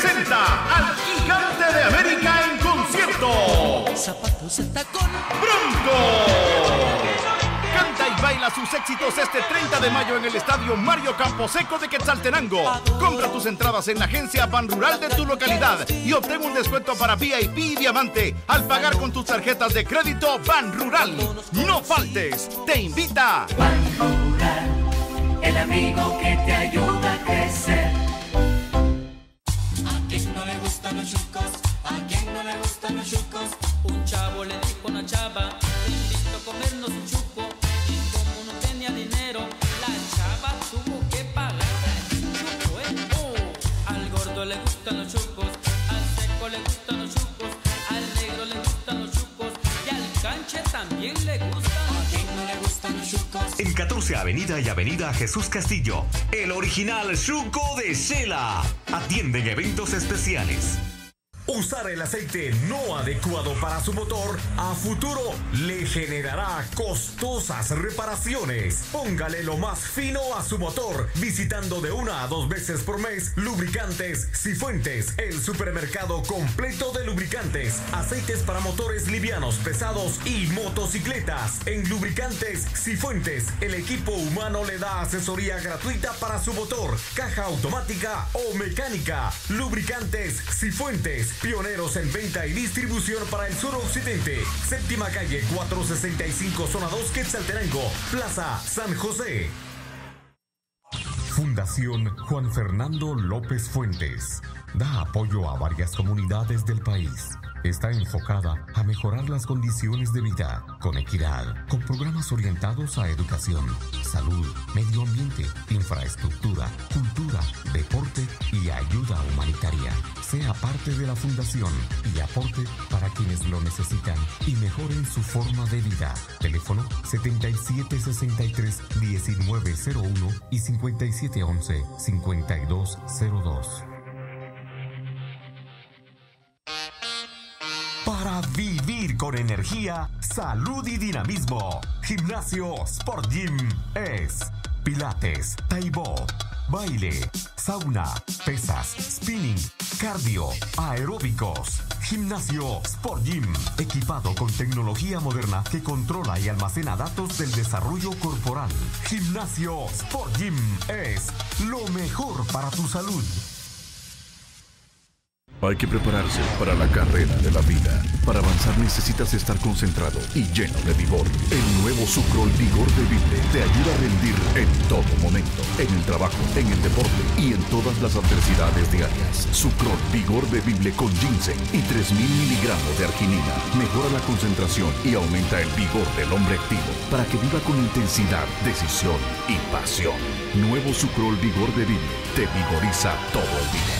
presenta al Gigante de América en concierto. Zapatos de tacón. ¡Bronco! Canta y baila sus éxitos este 30 de mayo en el Estadio Mario Camposeco de Quetzaltenango. Compra tus entradas en la agencia Ban Rural de tu localidad y obtén un descuento para VIP y Diamante al pagar con tus tarjetas de crédito Ban Rural. No faltes, te invita Ban Rural, el amigo que te ayuda a crecer. ¿A quién no le gustan los chucos? ¿A quién no le gustan los chucos? Un chavo le dijo a una chava: te invito a comernos un chuco. Y como no tenía dinero, la chava tuvo que pagar el chuco, Al gordo le gustan los chucos, al seco le gustan los chucos, al negro le gustan los chucos y al canche también le gustan. ¿A quién no le gustan los chucos? En 14 Avenida y Avenida Jesús Castillo, el original Chuco de Shela. Atienden eventos especiales. Usar el aceite no adecuado para su motor a futuro le generará costosas reparaciones. Póngale lo más fino a su motor visitando de 1 a 2 veces por mes Lubricantes Cifuentes, el supermercado completo de lubricantes, aceites para motores livianos, pesados y motocicletas. En Lubricantes Cifuentes, el equipo humano le da asesoría gratuita para su motor, caja automática o mecánica. Lubricantes Cifuentes, pioneros en venta y distribución para el suroccidente. Séptima calle 465, zona 2, Quetzaltenango, Plaza San José. Fundación Juan Fernando López Fuentes da apoyo a varias comunidades del país. Está enfocada a mejorar las condiciones de vida con equidad, con programas orientados a educación, salud, medio ambiente, infraestructura, cultura, deporte y ayuda humanitaria. Sea parte de la fundación y aporte para quienes lo necesitan y mejoren su forma de vida. Teléfono 7763-1901 y 5711-5202. Para vivir con energía, salud y dinamismo, Gimnasio Sport Gym es pilates, taibó, baile, sauna, pesas, spinning, cardio, aeróbicos. Gimnasio Sport Gym, equipado con tecnología moderna que controla y almacena datos del desarrollo corporal. Gimnasio Sport Gym es lo mejor para tu salud. Hay que prepararse para la carrera de la vida. Para avanzar necesitas estar concentrado y lleno de vigor. El nuevo Sucrol Vigor Bebible te ayuda a rendir en todo momento. En el trabajo, en el deporte y en todas las adversidades diarias. Sucrol Vigor Bebible con ginseng y 3000 miligramos de arginina. Mejora la concentración y aumenta el vigor del hombre activo para que viva con intensidad, decisión y pasión. Nuevo Sucrol Vigor Bebible te vigoriza todo el día.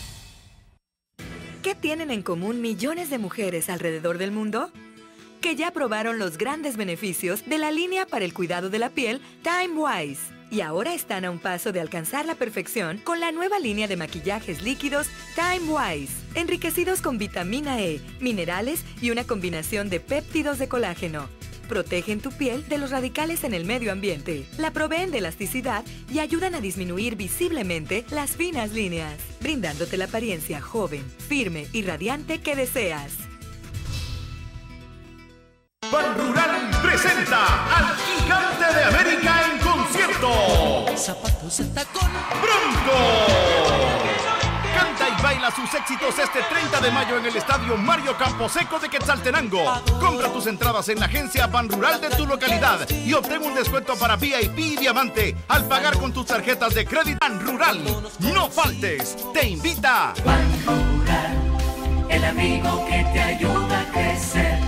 ¿Qué tienen en común millones de mujeres alrededor del mundo? Que ya probaron los grandes beneficios de la línea para el cuidado de la piel Time Wise. Y ahora están a un paso de alcanzar la perfección con la nueva línea de maquillajes líquidos Time Wise, enriquecidos con vitamina E, minerales y una combinación de péptidos de colágeno. Protegen tu piel de los radicales en el medio ambiente, la proveen de elasticidad y ayudan a disminuir visiblemente las finas líneas, brindándote la apariencia joven, firme y radiante que deseas. Ban Rural presenta al Gigante de América en concierto. Zapatos de tacón. ¡Bronco! Canta y baila sus éxitos este 30 de mayo en el Estadio Mario Camposeco de Quetzaltenango. Compra tus entradas en la agencia Ban Rural de tu localidad y obtén un descuento para VIP y Diamante al pagar con tus tarjetas de crédito Ban Rural. No faltes, te invita Ban Rural, el amigo que te ayuda a crecer.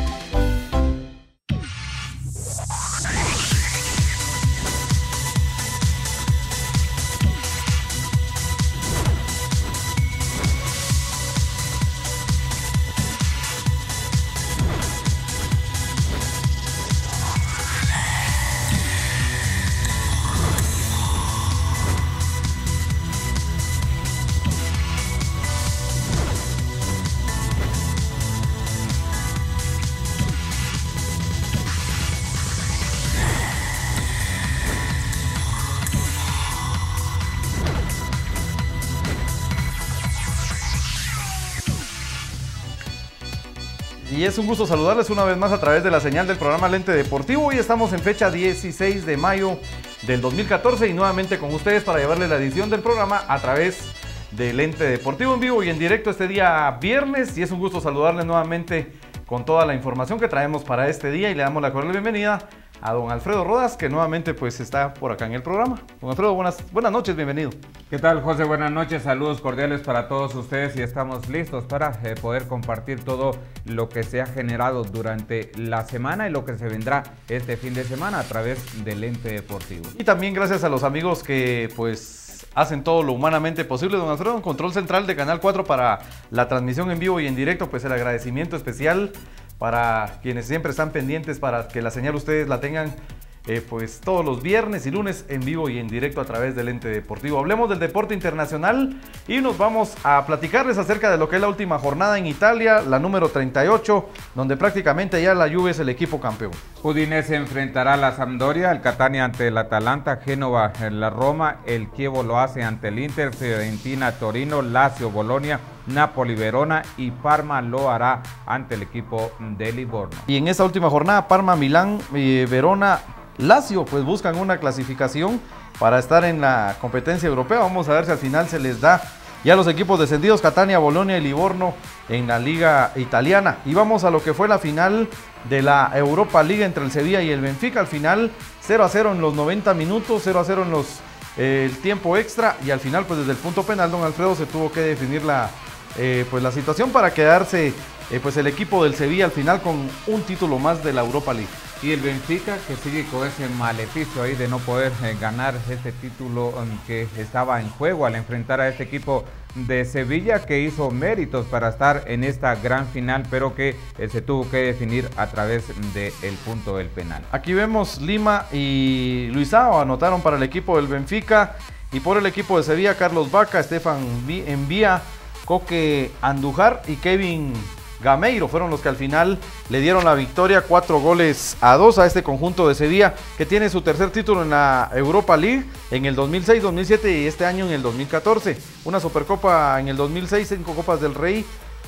Y es un gusto saludarles una vez más a través de la señal del programa Lente Deportivo. Hoy estamos en fecha 16 de mayo del 2014 y nuevamente con ustedes para llevarles la edición del programa a través de Lente Deportivo en vivo y en directo este día viernes. Y es un gusto saludarles nuevamente con toda la información que traemos para este día y le damos la cordial bienvenida a don Alfredo Rodas, que nuevamente pues está por acá en el programa. Don Alfredo, buenas noches, bienvenido. ¿Qué tal, José? Buenas noches, saludos cordiales para todos ustedes y estamos listos para poder compartir todo lo que se ha generado durante la semana y lo que se vendrá este fin de semana a través del Lente Deportivo. Y también gracias a los amigos que pues hacen todo lo humanamente posible, don Alfredo, en control central de Canal 4 para la transmisión en vivo y en directo, pues el agradecimiento especial para quienes siempre están pendientes para que la señal ustedes la tengan pues todos los viernes y lunes en vivo y en directo a través del Lente Deportivo. Hablemos del deporte internacional y nos vamos a platicarles acerca de lo que es la última jornada en Italia, la número 38, donde prácticamente ya la Juve es el equipo campeón. Udinese enfrentará a la Sampdoria, el Catania ante el Atalanta, Génova la Roma, el Chievo lo hace ante el Inter, Fiorentina, Torino, Lazio, Bolonia, Napoli, Verona y Parma lo hará ante el equipo de Livorno. Y en esta última jornada, Parma, Milán, Verona, Lazio pues buscan una clasificación para estar en la competencia europea. Vamos a ver si al final se les da ya los equipos descendidos, Catania, Bolonia y Livorno en la liga italiana. Y vamos a lo que fue la final de la Europa League entre el Sevilla y el Benfica. Al final 0-0 en los 90 minutos, 0-0 en el tiempo extra y al final pues desde el punto penal, don Alfredo, se tuvo que definir la situación para quedarse pues el equipo del Sevilla al final con un título más de la Europa League. Y el Benfica que sigue con ese maleficio ahí de no poder ganar este título que estaba en juego al enfrentar a este equipo de Sevilla que hizo méritos para estar en esta gran final, pero que se tuvo que definir a través del punto del penal. Aquí vemos Lima y Luisao anotaron para el equipo del Benfica y por el equipo de Sevilla Carlos Vaca, Estefan Envía, Coque Andújar y Kevin Gameiro fueron los que al final le dieron la victoria 4-2 a este conjunto de Sevilla que tiene su tercer título en la Europa League en el 2006, 2007 y este año en el 2014. Una Supercopa en el 2006, 5 Copas del Rey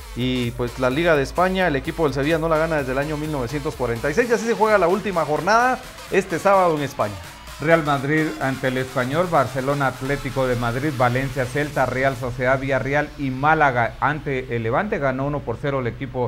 y pues la Liga de España, el equipo del Sevilla no la gana desde el año 1946 y así se juega la última jornada este sábado en España. Real Madrid ante el Español, Barcelona, Atlético de Madrid, Valencia, Celta, Real Sociedad, Villarreal y Málaga ante el Levante. Ganó 1-0 el equipo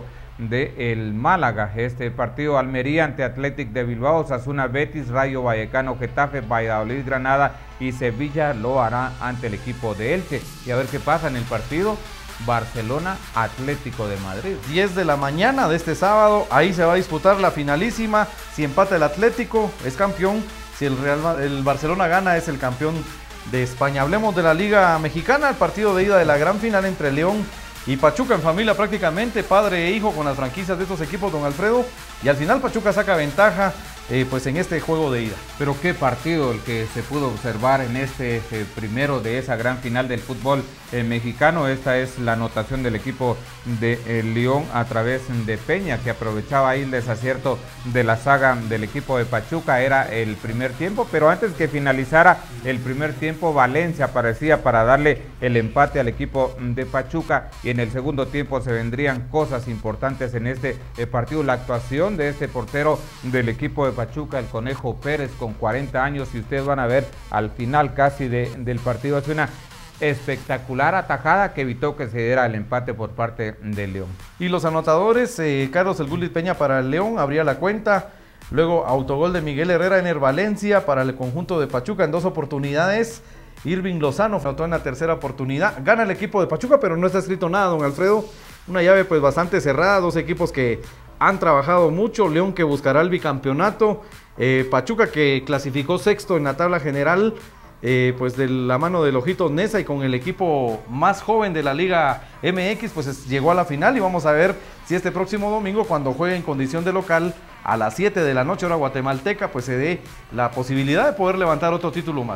del Málaga. Este partido, Almería ante Athletic de Bilbao, Osasuna, Betis, Rayo Vallecano, Getafe, Valladolid, Granada y Sevilla lo hará ante el equipo de Elche. Y a ver qué pasa en el partido. Barcelona, Atlético de Madrid. 10 de la mañana de este sábado, ahí se va a disputar la finalísima. Si empata el Atlético, es campeón. Si el Barcelona gana, es el campeón de España. Hablemos de la Liga Mexicana, el partido de ida de la gran final entre León y Pachuca en familia prácticamente, padre e hijo con las franquicias de estos equipos, don Alfredo. Y al final Pachuca saca ventaja pues en este juego de ida. Pero qué partido el que se pudo observar en este primero de esa gran final del fútbol mexicano. Esta es la anotación del equipo de León a través de Peña, que aprovechaba ahí el desacierto de la saga del equipo de Pachuca. Era el primer tiempo, pero antes que finalizara el primer tiempo, Valencia aparecía para darle el empate al equipo de Pachuca y en el segundo tiempo se vendrían cosas importantes en este partido. La actuación de este portero del equipo de Pachuca, el Conejo Pérez, con 40 años, y ustedes van a ver al final casi del partido, hace una espectacular atajada que evitó que se diera el empate por parte de León. Y los anotadores, Carlos El Gulit Peña para el León, abría la cuenta, luego autogol de Miguel Herrera en el Valencia para el conjunto de Pachuca en 2 oportunidades, Irving Lozano faltó en la tercera oportunidad, gana el equipo de Pachuca, pero no está escrito nada, don Alfredo, una llave pues bastante cerrada, dos equipos que han trabajado mucho, León que buscará el bicampeonato, Pachuca que clasificó sexto en la tabla general, pues de la mano del Ojitos Neza y con el equipo más joven de la Liga MX, pues llegó a la final y vamos a ver si este próximo domingo, cuando juegue en condición de local a las 7 de la noche hora guatemalteca, pues se dé la posibilidad de poder levantar otro título más.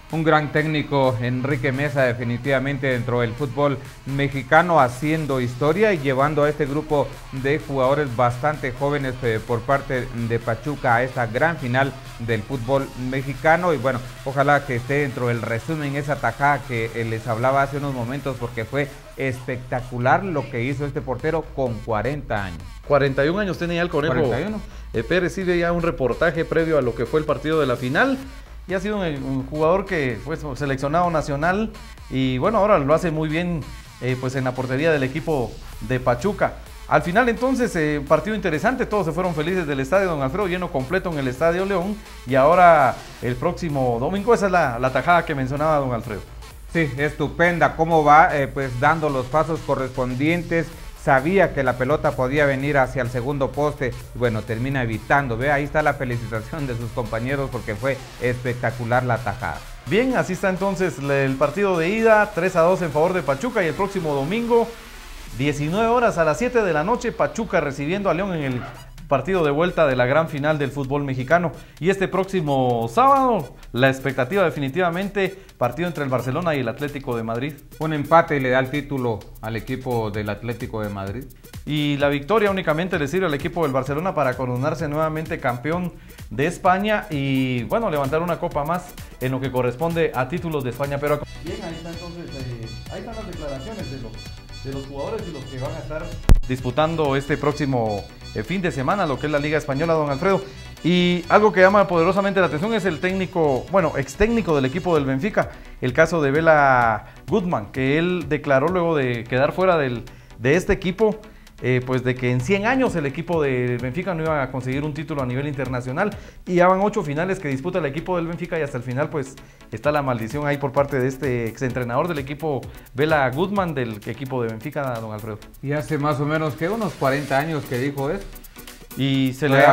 Un gran técnico, Enrique Meza, definitivamente dentro del fútbol mexicano, haciendo historia y llevando a este grupo de jugadores bastante jóvenes por parte de Pachuca a esta gran final del fútbol mexicano. Y bueno, ojalá que esté dentro del resumen esa tajada que les hablaba hace unos momentos, porque fue espectacular lo que hizo este portero con 40 años. 41 años tenía ya el Conejo 41. Pérez. Sí, ya un reportaje previo a lo que fue el partido de la final. Y ha sido un jugador que fue seleccionado nacional y bueno, ahora lo hace muy bien pues en la portería del equipo de Pachuca. Al final entonces, partido interesante, todos se fueron felices del estadio Don Alfredo, lleno completo en el Estadio León, y ahora el próximo domingo, esa es la tajada que mencionaba Don Alfredo. Sí, estupenda, cómo va pues dando los pasos correspondientes. Sabía que la pelota podía venir hacia el segundo poste, y bueno, termina evitando. Ve, ahí está la felicitación de sus compañeros porque fue espectacular la tajada. Bien, así está entonces el partido de ida, 3-2 en favor de Pachuca, y el próximo domingo, 19 horas a las 7 de la noche, Pachuca recibiendo a León en el partido de vuelta de la gran final del fútbol mexicano. Y este próximo sábado, la expectativa definitivamente, partido entre el Barcelona y el Atlético de Madrid. Un empate y le da el título al equipo del Atlético de Madrid. Y la victoria únicamente le sirve al equipo del Barcelona para coronarse nuevamente campeón de España y bueno, levantar una copa más en lo que corresponde a títulos de España. Pero bien, ahí está entonces, ahí están las declaraciones de los jugadores y los que van a estar disputando este próximo fin de semana, lo que es la Liga Española, Don Alfredo. Y algo que llama poderosamente la atención es el técnico, bueno, ex técnico del equipo del Benfica, el caso de Bela Goodman, que él declaró luego de quedar fuera de este equipo, pues de que en 100 años el equipo del Benfica no iba a conseguir un título a nivel internacional, y ya van 8 finales que disputa el equipo del Benfica, y hasta el final pues está la maldición ahí por parte de este exentrenador del equipo, Bela Goodman, del equipo de Benfica, Don Alfredo. Y hace más o menos que unos 40 años que dijo eso. Y se no le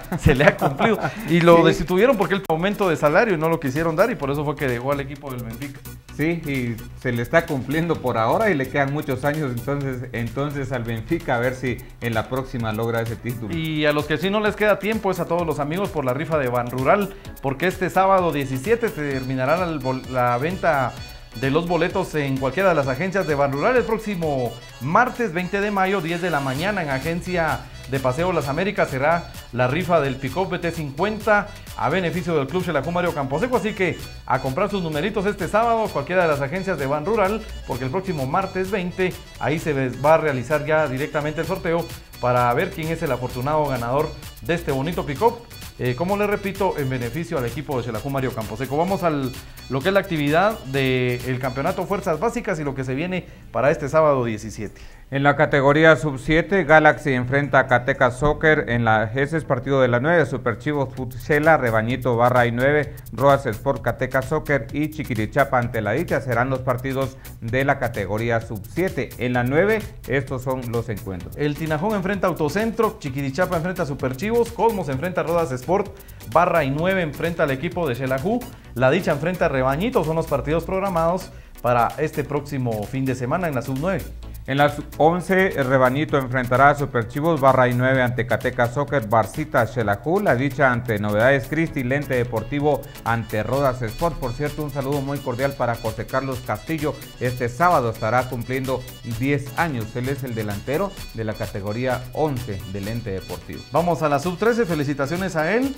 ha cumplido. Y lo sí, destituyeron porque el aumento de salario y no lo quisieron dar, y por eso fue que dejó al equipo del Benfica. Sí, y se le está cumpliendo por ahora y le quedan muchos años entonces al Benfica, a ver si en la próxima logra ese título. Y a los que sí no les queda tiempo es a todos los amigos por la rifa de Banrural, porque este sábado 17 se terminará la venta de los boletos en cualquiera de las agencias de Banrural. El próximo martes 20 de mayo, 10 de la mañana, en agencia de Paseo Las Américas será la rifa del Pick-Up BT50 a beneficio del Club Xelajú Mario Camposeco, así que a comprar sus numeritos este sábado, cualquiera de las agencias de Banrural, porque el próximo martes 20 ahí se va a realizar ya directamente el sorteo para ver quién es el afortunado ganador de este bonito Pick-Up. Como les repito, en beneficio al equipo de Xelajú Mario Camposeco. Vamos a lo que es la actividad del campeonato Fuerzas Básicas y lo que se viene para este sábado 17. En la categoría sub-7, Galaxy enfrenta a Cateca Soccer. Ese es partido de la 9, Super Chivos Futsela, Rebañito Barra y 9, Rodas Sport Cateca Soccer y Chiquirichapa ante la dicha. Serán los partidos de la categoría sub-7. En la 9, estos son los encuentros. El Tinajón enfrenta a Autocentro, Chiquirichapa enfrenta a Super Chivos, Cosmos enfrenta a Rodas Sport, Barra y 9 enfrenta al equipo de Xelajú, La Dicha enfrenta a Rebañito. Son los partidos programados para este próximo fin de semana en la sub-9. En las 11, Rebañito enfrentará a Super Chivos, Barra y 9 ante Cateca Soccer, Barcita Xelajú, La Dicha ante Novedades Cristi, Lente Deportivo ante Rodas Sport. Por cierto, un saludo muy cordial para José Carlos Castillo. Este sábado estará cumpliendo 10 años. Él es el delantero de la categoría 11 del Lente Deportivo. Vamos a la sub-13, felicitaciones a él.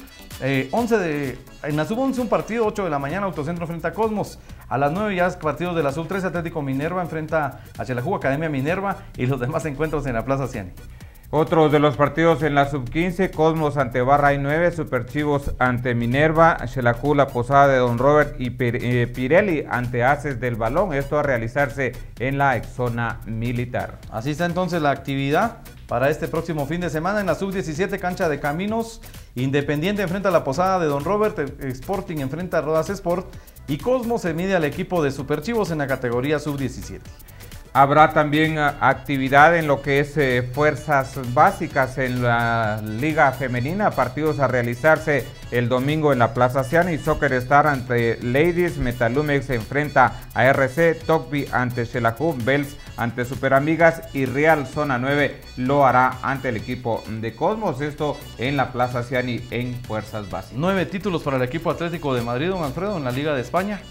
En la sub-11 un partido, 8 de la mañana, Autocentro enfrenta a Cosmos. A las 9 ya partidos de la sub-13, Atlético Minerva enfrenta a Xelajú, Academia Minerva, y los demás encuentros en la Plaza Ciani. Otros de los partidos en la sub-15, Cosmos ante Barra y 9, Super Chivos ante Minerva, Xelajú, La Posada de Don Robert y Pirelli ante Haces del Balón. Esto a realizarse en la exzona militar. Así está entonces la actividad para este próximo fin de semana. En la sub-17, Cancha de Caminos, Independiente enfrenta a La Posada de Don Robert, Sporting enfrenta a Rodas Sport y Cosmos se mide al equipo de Super Chivos en la categoría sub-17. Habrá también actividad en lo que es fuerzas básicas en la Liga Femenina, partidos a realizarse el domingo en la Plaza Ciani. Soccer Star ante Ladies, Metalumex se enfrenta a RC, Tocbi ante Xelajú, Bells ante Superamigas y Real Zona 9 lo hará ante el equipo de Cosmos. Esto en la Plaza Ciani en fuerzas básicas. 9 títulos para el equipo Atlético de Madrid, Don Alfredo, en la Liga de España.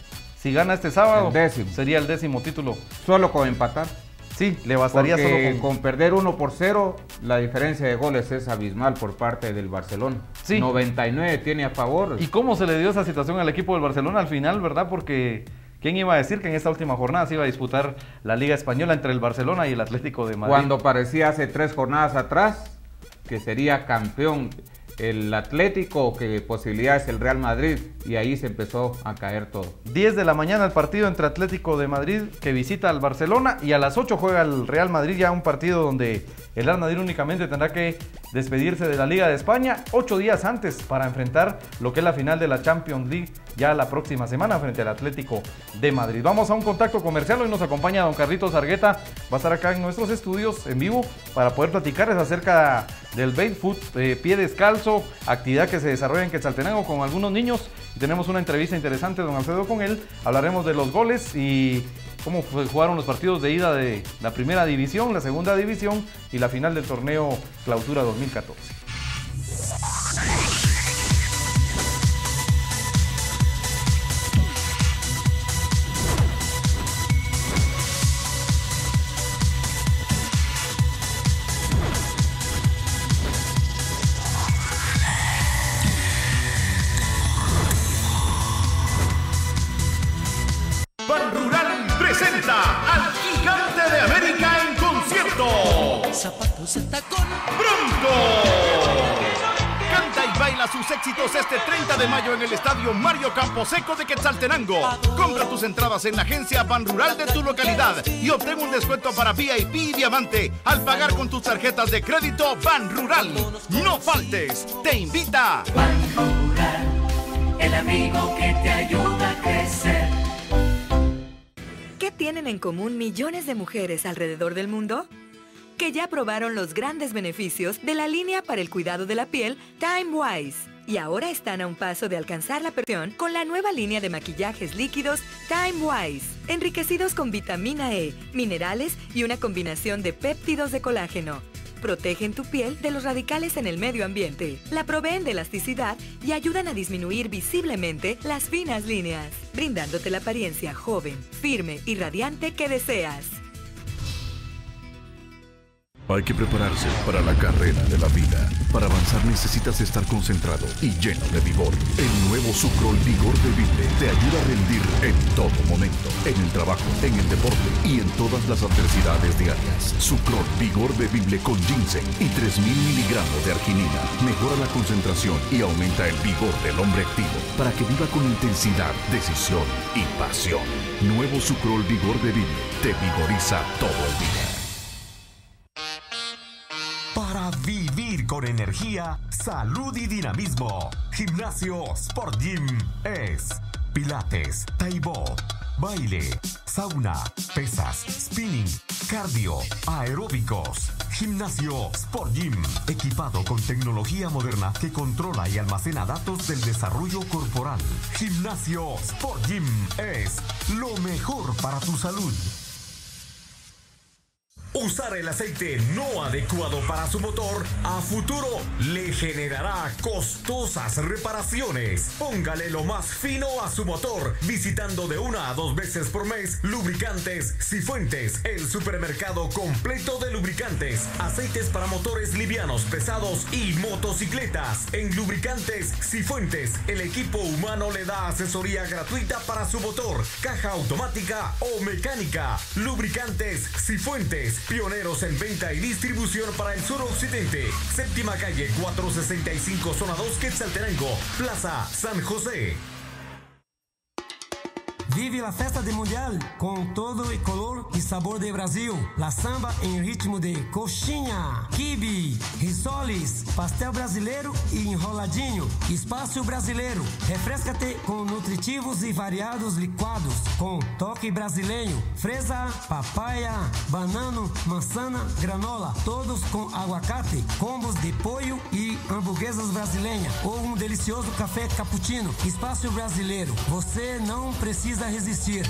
Si gana este sábado, El 10º. sería el 10º título. Solo con empatar. Sí, le bastaría Porque solo con perder 1-0, la diferencia de goles es abismal por parte del Barcelona. Sí. 99 tiene a favor. ¿Y cómo se le dio esa situación al equipo del Barcelona al final, verdad? Porque ¿quién iba a decir que en esta última jornada se iba a disputar la Liga Española entre el Barcelona y el Atlético de Madrid? Cuando parecía hace 3 jornadas atrás que sería campeón el Atlético, que posibilidades el Real Madrid, y ahí se empezó a caer todo. 10 de la mañana el partido entre Atlético de Madrid, que visita al Barcelona, y a las 8 juega el Real Madrid, ya un partido donde el Real Madrid únicamente tendrá que despedirse de la Liga de España 8 días antes para enfrentar lo que es la final de la Champions League ya la próxima semana frente al Atlético de Madrid. Vamos a un contacto comercial, hoy nos acompaña don Carlitos Argueta, va a estar acá en nuestros estudios en vivo para poder platicarles acerca del Barefoot, pie descalzo, actividad que se desarrolla en Quetzaltenango con algunos niños. Y tenemos una entrevista interesante, don Alfredo, con él. Hablaremos de los goles y cómo jugaron los partidos de ida de la primera división, la segunda división y la final del torneo Clausura 2014. Zapatos de tacón. ¡Bronco! Canta y baila sus éxitos este 30 de mayo en el estadio Mario Camposeco de Quetzaltenango. Compra tus entradas en la agencia Ban Rural de tu localidad y obtén un descuento para VIP y Diamante al pagar con tus tarjetas de crédito Ban Rural. No faltes, te invita Ban Rural, el amigo que te ayuda a crecer. ¿Qué tienen en común millones de mujeres alrededor del mundo? Que ya probaron los grandes beneficios de la línea para el cuidado de la piel Time Wise. Y ahora están a un paso de alcanzar la perfección con la nueva línea de maquillajes líquidos Time Wise, enriquecidos con vitamina E, minerales y una combinación de péptidos de colágeno. Protegen tu piel de los radicales en el medio ambiente, la proveen de elasticidad y ayudan a disminuir visiblemente las finas líneas, brindándote la apariencia joven, firme y radiante que deseas. Hay que prepararse para la carrera de la vida. Para avanzar necesitas estar concentrado y lleno de vigor. El nuevo Sucrol Vigor Bebible te ayuda a rendir en todo momento. En el trabajo, en el deporte y en todas las adversidades diarias. Sucrol Vigor Bebible con ginseng y 3000 miligramos de arginina. Mejora la concentración y aumenta el vigor del hombre activo para que viva con intensidad, decisión y pasión. Nuevo Sucrol Vigor Bebible te vigoriza todo el día. Para vivir con energía, salud y dinamismo. Gimnasio Sport Gym es pilates, taibó, baile, sauna, pesas, spinning, cardio, aeróbicos. Gimnasio Sport Gym, equipado con tecnología moderna que controla y almacena datos del desarrollo corporal. Gimnasio Sport Gym es lo mejor para tu salud. Usar el aceite no adecuado para su motor a futuro le generará costosas reparaciones. Póngale lo más fino a su motor visitando de 1 a 2 veces por mes Lubricantes Cifuentes, el supermercado completo de lubricantes, aceites para motores livianos, pesados y motocicletas. En Lubricantes Cifuentes, el equipo humano le da asesoría gratuita para su motor, caja automática o mecánica. Lubricantes Cifuentes, pioneros en venta y distribución para el suroccidente. Séptima calle 465, zona 2, Quetzaltenango, Plaza San José. Vive la festa de Mundial con todo el color y sabor de Brasil. La samba en ritmo de coxinha, quibe, risoles, pastel brasileiro e enroladinho. Espaço brasileiro. Refresca-te com nutritivos e variados liquados com toque brasileiro. Fresa, papaya, banano, manzana, granola. Todos com aguacate, combos de pollo e hamburguesas brasileiras. Ou delicioso café cappuccino. Espaço brasileiro. Você não precisa resistir.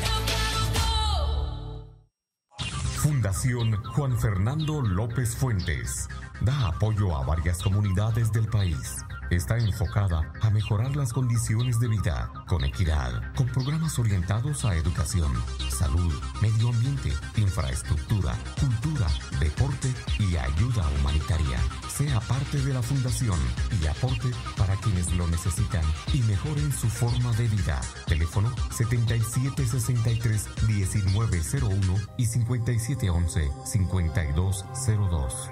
Fundación Juan Fernando López Fuentes da apoyo a varias comunidades del país, está enfocada a mejorar las condiciones de vida con equidad, con programas orientados a educación, salud, medio ambiente, infraestructura, cultura, deporte y ayuda humanitaria. Sea parte de la fundación y aporte para quienes lo necesitan y mejoren su forma de vida. Teléfono 7763-1901 y 5711-5202.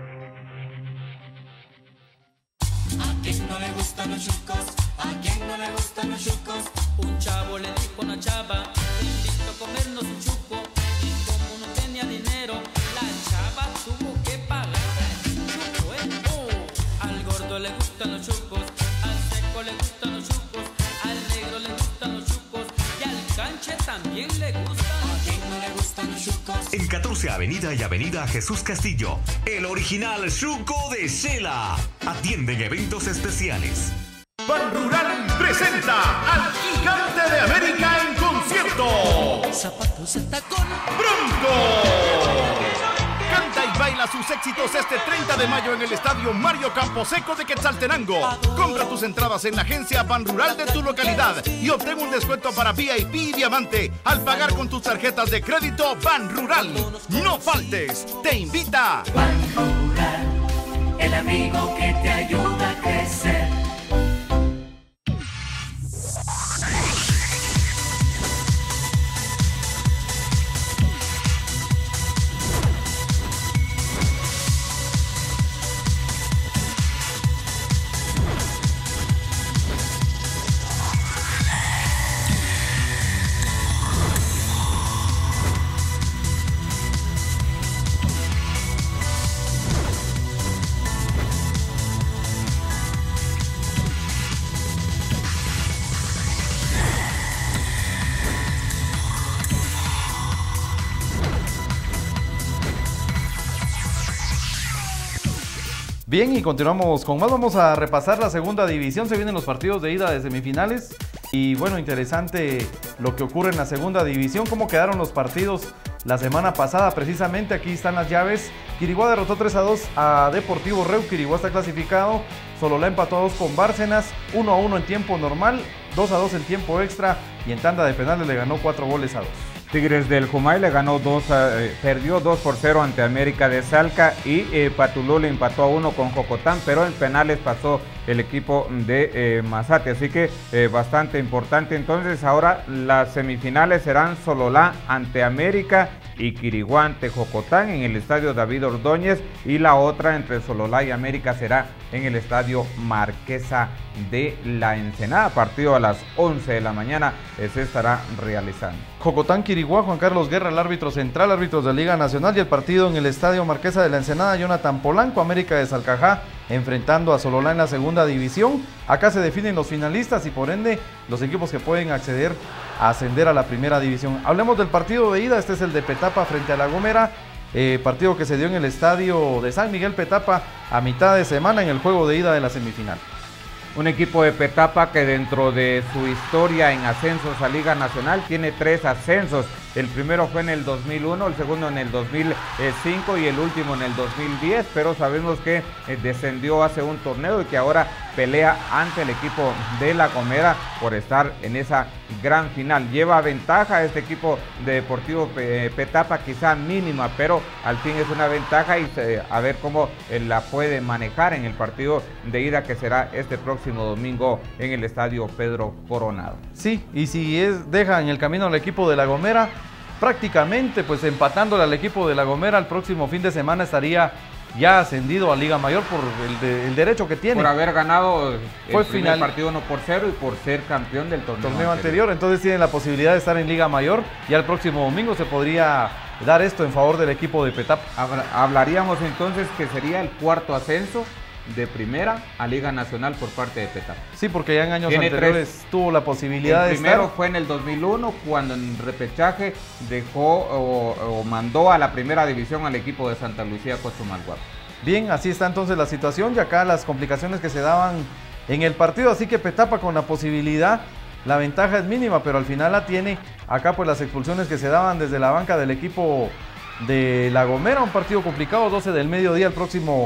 ¿A quién no le gustan los chucos? ¿A quién no le gustan los chucos? Un chavo le dijo a una chava, te invito a comernos un chuco. Y como no tenía dinero, la chava tuvo que pagar el chuco, Al gordo le gustan los chucos, al seco le gustan los chucos, al negro le gustan los chucos y al canche también le gustan. ¿A quién no le gustan los chucos? En 14 Avenida y Avenida Jesús Castillo, el original Chuco de Shela. Atienden eventos especiales. Ban Rural presenta al Gigante de América en concierto. Zapatos de tacón. ¡Bronco! Canta y baila sus éxitos este 30 de mayo en el Estadio Mario Camposeco de Quetzaltenango. Compra tus entradas en la agencia Ban Rural de tu localidad y obtén un descuento para VIP y Diamante al pagar con tus tarjetas de crédito Ban Rural. No faltes, te invita Ban Rural, el amigo que te ayuda a crecer. Bien, y continuamos con más. Vamos a repasar la segunda división. Se vienen los partidos de ida de semifinales. Y bueno, interesante lo que ocurre en la segunda división. Cómo quedaron los partidos la semana pasada. Precisamente aquí están las llaves. Quiriguá derrotó 3-2 a Deportivo Reu. Quiriguá está clasificado. Sololá empató a 2 con Bárcenas. 1-1 en tiempo normal. 2-2 en tiempo extra. Y en tanda de penales le ganó 4-2. Tigres del Jumay le ganó perdió 2-0 ante América de Salca y Patulú le empató a 1 con Jocotán, pero en penales pasó el equipo de Mazate, así que bastante importante. Entonces ahora las semifinales serán Sololá ante América y Quiriguá ante Jocotán en el estadio David Ordóñez, y la otra entre Sololá y América será en el estadio Marquesa de la Ensenada. Partido a las 11 de la mañana se estará realizando. Jocotán Quiriguá, Juan Carlos Guerra, el árbitro central, árbitros de Liga Nacional, y el partido en el estadio Marquesa de la Ensenada, Jonathan Polanco, América de Salcajá enfrentando a Sololá en la segunda división. Acá se definen los finalistas y por ende los equipos que pueden acceder a ascender a la primera división. Hablemos del partido de ida. Este es el de Petapa frente a La Gomera, partido que se dio en el estadio de San Miguel Petapa a mitad de semana en el juego de ida de la semifinal. Un equipo de Petapa que dentro de su historia en ascensos a Liga Nacional tiene 3 ascensos. El primero fue en el 2001, el segundo en el 2005 y el último en el 2010, pero sabemos que descendió hace un torneo y que ahora pelea ante el equipo de La Gomera por estar en esa gran final. Lleva ventaja este equipo de Deportivo Petapa, quizá mínima, pero al fin es una ventaja y a ver cómo la puede manejar en el partido de ida que será este próximo domingo en el estadio Pedro Coronado. Sí, y si deja en el camino al equipo de La Gomera, prácticamente pues empatándole al equipo de La Gomera, el próximo fin de semana estaría ya ascendido a Liga Mayor por el derecho que tiene. Por haber ganado el primer partido 1-0 y por ser campeón del torneo anterior. Entonces tiene la posibilidad de estar en Liga Mayor. Ya el próximo domingo se podría dar esto en favor del equipo de Petapa. Hablaríamos entonces que sería el cuarto ascenso de primera a Liga Nacional por parte de Petapa. Sí, porque ya en años anteriores tuvo la posibilidad de estar. El primero fue en el 2001 cuando en repechaje dejó o mandó a la primera división al equipo de Santa Lucía Cochumalguapo. Bien, así está entonces la situación y acá las complicaciones que se daban en el partido, así que Petapa con la posibilidad, la ventaja es mínima, pero al final la tiene. Acá pues las expulsiones que se daban desde la banca del equipo de La Gomera, un partido complicado, 12 del mediodía el próximo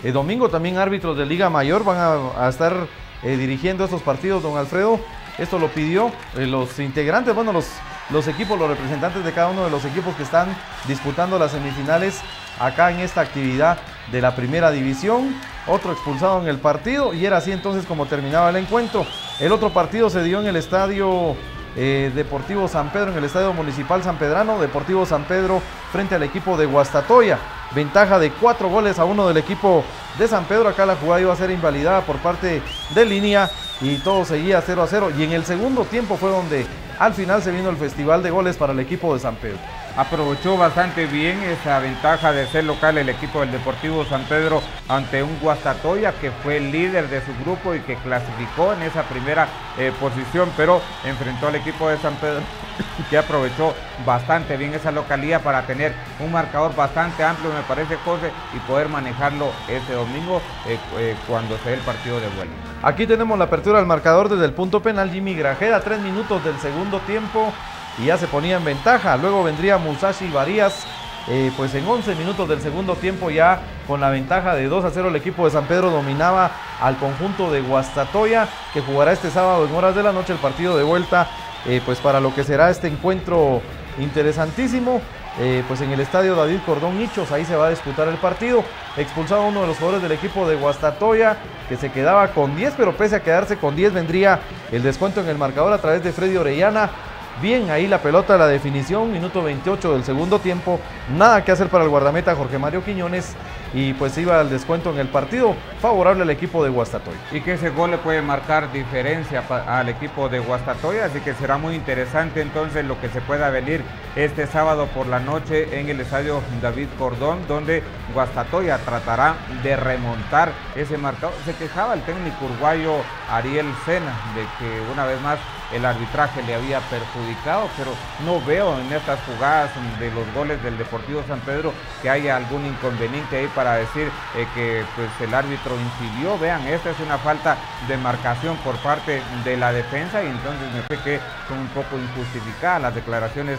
domingo también árbitros de Liga Mayor van a estar dirigiendo estos partidos, don Alfredo. Esto lo pidió los integrantes, bueno, los equipos, los representantes de cada uno de los equipos que están disputando las semifinales acá en esta actividad de la primera división. Otro expulsado en el partido, y era así entonces como terminaba el encuentro. El otro partido se dio en el estadio Deportivo San Pedro, en el estadio municipal sanpedrano. Deportivo San Pedro frente al equipo de Guastatoya, ventaja de 4-1 del equipo de San Pedro. Acá la jugada iba a ser invalidada por parte de línea y todo seguía 0-0, y en el segundo tiempo fue donde al final se vino el festival de goles para el equipo de San Pedro. Aprovechó bastante bien esa ventaja de ser local el equipo del Deportivo San Pedro ante un Guastatoya que fue el líder de su grupo y que clasificó en esa primera posición, pero enfrentó al equipo de San Pedro que aprovechó bastante bien esa localía para tener un marcador bastante amplio, me parece, José, y poder manejarlo este domingo cuando se dé el partido de vuelta. Aquí tenemos la apertura del marcador desde el punto penal. Jimmy Grajeda, 3 minutos del segundo tiempo y ya se ponía en ventaja. Luego vendría Musashi Varías, pues en 11 minutos del segundo tiempo, ya con la ventaja de 2-0, el equipo de San Pedro dominaba al conjunto de Guastatoya, que jugará este sábado en horas de la noche el partido de vuelta, pues para lo que será este encuentro interesantísimo. Pues en el estadio David Cordón Hichos, ahí se va a disputar el partido. Expulsado uno de los jugadores del equipo de Guastatoya, que se quedaba con 10, pero pese a quedarse con 10 vendría el descuento en el marcador a través de Freddy Orellana. Bien ahí la pelota, la definición, minuto 28 del segundo tiempo, nada que hacer para el guardameta Jorge Mario Quiñones, y pues iba al descuento en el partido, favorable al equipo de Guastatoya. Y que ese gol le puede marcar diferencia al equipo de Guastatoya, así que será muy interesante entonces lo que se pueda venir este sábado por la noche en el estadio David Cordón, donde Guastatoya tratará de remontar ese marcador. Se quejaba el técnico uruguayo Ariel Sena de que una vez más el arbitraje le había perjudicado, pero no veo en estas jugadas de los goles del Deportivo San Pedro que haya algún inconveniente ahí para decir que pues el árbitro incidió. Vean, esta es una falta de marcación por parte de la defensa, y entonces me parece que son un poco injustificadas las declaraciones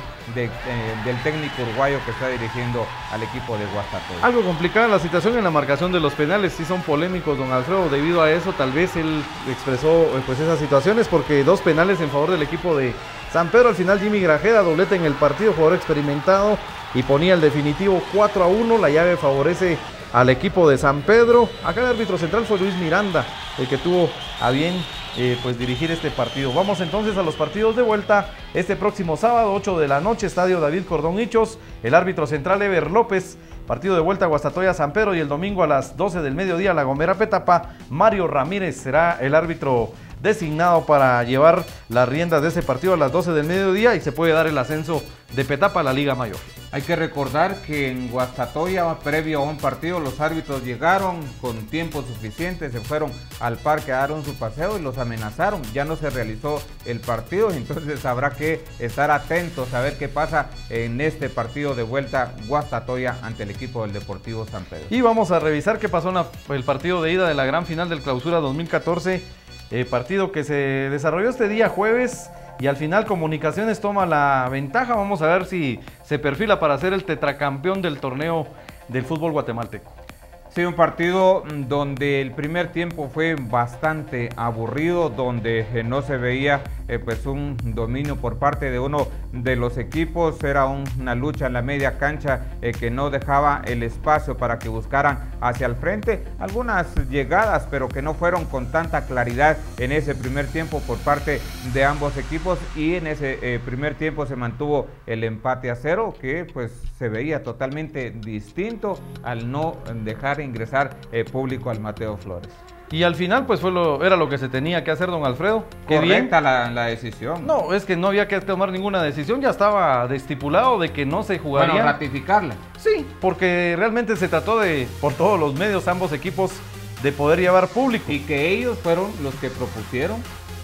del técnico uruguayo que está dirigiendo al equipo de Guastatoya. Algo complicada la situación en la marcación de los penales, sí son polémicos, don Alfredo. Debido a eso tal vez él expresó pues esas situaciones, porque 2 penales en favor del equipo de San Pedro. Al final Jimmy Grajeda, doblete en el partido, jugador experimentado, y ponía el definitivo 4-1. La llave favorece al equipo de San Pedro. Acá el árbitro central fue Luis Miranda, el que tuvo a bien pues dirigir este partido. Vamos entonces a los partidos de vuelta. Este próximo sábado, 8 de la noche, estadio David Cordón Hichos, el árbitro central Ever López. Partido de vuelta Guastatoya San Pedro, y el domingo a las 12 del mediodía La Gomera Petapa, Mario Ramírez será el árbitro designado para llevar las riendas de ese partido a las 12 del mediodía, y se puede dar el ascenso de Petapa a la Liga Mayor. Hay que recordar que en Guastatoya, previo a un partido, los árbitros llegaron con tiempo suficiente, se fueron al parque a dar su paseo y los amenazaron. Ya no se realizó el partido, entonces habrá que estar atentos a ver qué pasa en este partido de vuelta Guastatoya ante el equipo del Deportivo San Pedro. Y vamos a revisar qué pasó en el partido de ida de la gran final del Clausura 2014, partido que se desarrolló este día jueves, y al final Comunicaciones toma la ventaja. Vamos a ver si se perfila para ser el tetracampeón del torneo del fútbol guatemalteco. Sí, un partido donde el primer tiempo fue bastante aburrido, donde no se veía pues un dominio por parte de uno de los equipos. Era una lucha en la media cancha que no dejaba el espacio para que buscaran hacia el frente. Algunas llegadas, pero que no fueron con tanta claridad en ese primer tiempo por parte de ambos equipos, y en ese primer tiempo se mantuvo el empate a 0, que pues se veía totalmente distinto al no dejar ingresar público al Mateo Flores. Y al final pues era lo que se tenía que hacer, don Alfredo. Correcta la decisión. No, es que no había que tomar ninguna decisión, ya estaba estipulado de que no se jugaría. Bueno, ratificarla. Sí, porque realmente se trató de, por todos los medios, ambos equipos, de poder llevar público. Y que ellos fueron los que propusieron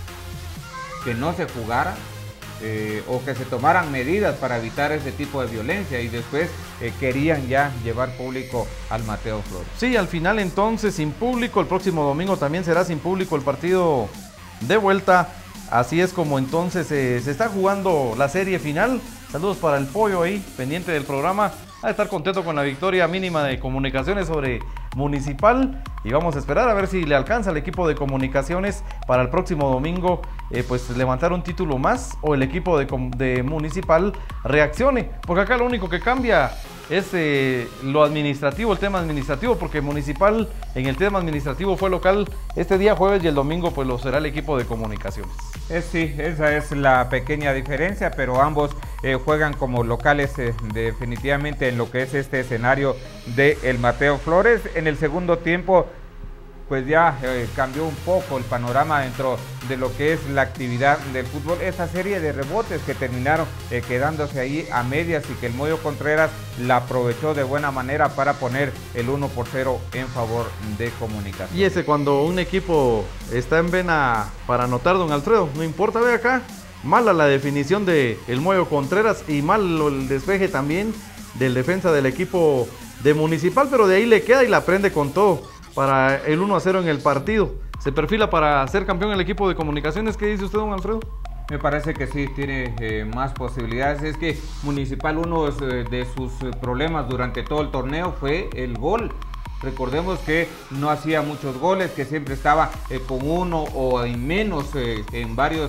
que no se jugara, o que se tomaran medidas para evitar ese tipo de violencia, y después querían ya llevar público al Mateo Flores. Sí, al final entonces sin público. El próximo domingo también será sin público el partido de vuelta. Así es como entonces se está jugando la serie final. Saludos para el Pollo ahí, pendiente del programa. A estar contento con la victoria mínima de Comunicaciones sobre Municipal, y vamos a esperar a ver si le alcanza al equipo de Comunicaciones para el próximo domingo pues levantar un título más, o el equipo de Municipal reaccione, porque acá lo único que cambia es lo administrativo, el tema administrativo, porque Municipal en el tema administrativo fue local este día jueves y el domingo pues lo será el equipo de Comunicaciones. Sí, esa es la pequeña diferencia, pero ambos juegan como locales definitivamente en lo que es este escenario de el Mateo Flores. En el segundo tiempo pues ya cambió un poco el panorama dentro de lo que es la actividad del fútbol, esa serie de rebotes que terminaron quedándose ahí a medias y que el Moyo Contreras la aprovechó de buena manera para poner el 1-0 en favor de Comunicaciones. Y ese cuando un equipo está en vena para anotar, don Alfredo, no importa, ve acá, mala la definición de el Moyo Contreras y mal el despeje también del defensa del equipo de Municipal, pero de ahí le queda y la prende con todo para el 1-0 en el partido. Se perfila para ser campeón el equipo de Comunicaciones. ¿Qué dice usted, don Alfredo? Me parece que sí, tiene más posibilidades. Es que Municipal, uno de sus problemas durante todo el torneo fue el gol. Recordemos que no hacía muchos goles, que siempre estaba con uno o en menos en varios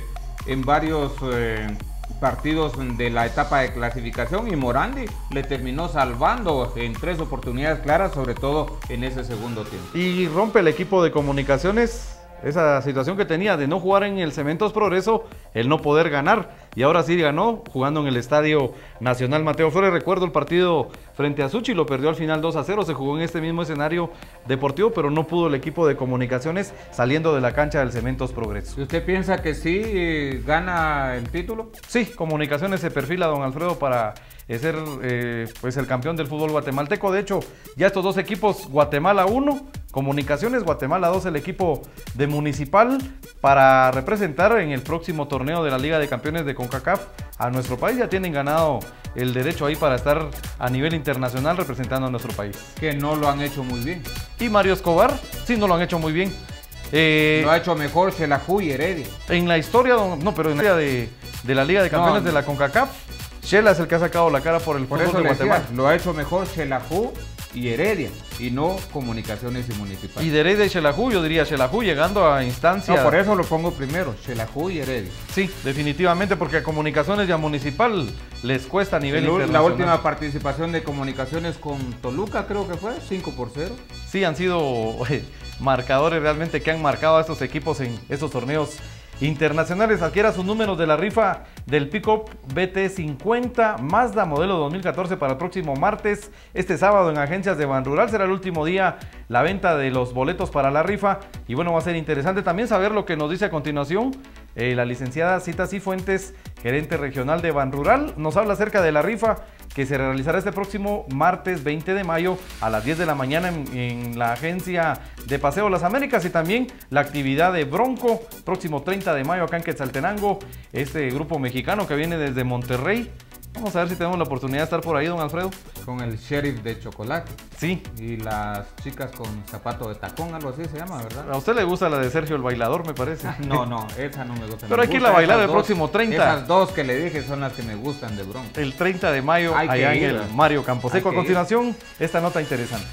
partidos de la etapa de clasificación, y Morandi le terminó salvando en 3 oportunidades claras, sobre todo en ese segundo tiempo. Y rompe el equipo de Comunicaciones esa situación que tenía de no jugar en el Cementos Progreso, el no poder ganar, y ahora sí ganó jugando en el Estadio Nacional Mateo Flores. Recuerdo el partido frente a Suchi, lo perdió al final 2-0, se jugó en este mismo escenario deportivo, pero no pudo el equipo de Comunicaciones saliendo de la cancha del Cementos Progreso. ¿Y usted piensa que sí gana el título? Sí, Comunicaciones se perfila, don Alfredo, para ser pues el campeón del fútbol guatemalteco. De hecho, ya estos dos equipos, Guatemala 1, Comunicaciones, Guatemala 2, el equipo de Municipal, para representar en el próximo torneo de la Liga de Campeones de CONCACAF a nuestro país. Ya tienen ganado el derecho ahí para estar a nivel internacional representando a nuestro país. Que no lo han hecho muy bien. Y Mario Escobar, sí, no lo han hecho muy bien. Lo ha hecho mejor Xelajú y Heredia. En la historia, pero en la historia de la Liga de Campeones de la CONCACAF, Xela es el que ha sacado la cara por el fútbol de Guatemala. Lo ha hecho mejor Xelajú y Heredia, y no Comunicaciones y Municipal. Y de Heredia y Xelajú, yo diría Xelajú llegando a instancias. No, por eso lo pongo primero, Xelajú y Heredia. Sí, definitivamente, porque a Comunicaciones y a Municipal les cuesta a nivel internacional. La última participación de Comunicaciones con Toluca, creo que fue 5-0. Sí, han sido marcadores realmente que han marcado a estos equipos en estos torneos internacionales. Adquiera sus números de la rifa del Pickup BT50 Mazda modelo 2014 para el próximo martes. Este sábado en agencias de Banrural será el último día la venta de los boletos para la rifa, y bueno, va a ser interesante también saber lo que nos dice a continuación la licenciada Cita Cifuentes, gerente regional de Banrural. Nos habla acerca de la rifa que se realizará este próximo martes 20 de mayo a las 10 de la mañana en la agencia de Paseo Las Américas, y también la actividad de Bronco próximo 30 de mayo acá en Quetzaltenango, este grupo mexicano que viene desde Monterrey. Vamos a ver si tenemos la oportunidad de estar por ahí, don Alfredo. Con el sheriff de chocolate. Sí. Y las chicas con zapato de tacón, algo así se llama, ¿verdad? A usted le gusta la de Sergio el Bailador, me parece. No, esa no me gusta. Pero hay que ir a bailar el próximo 30. Esas dos que le dije son las que me gustan de Bronco. El 30 de mayo allá en el Mario Camposeco. A continuación, esta nota interesante.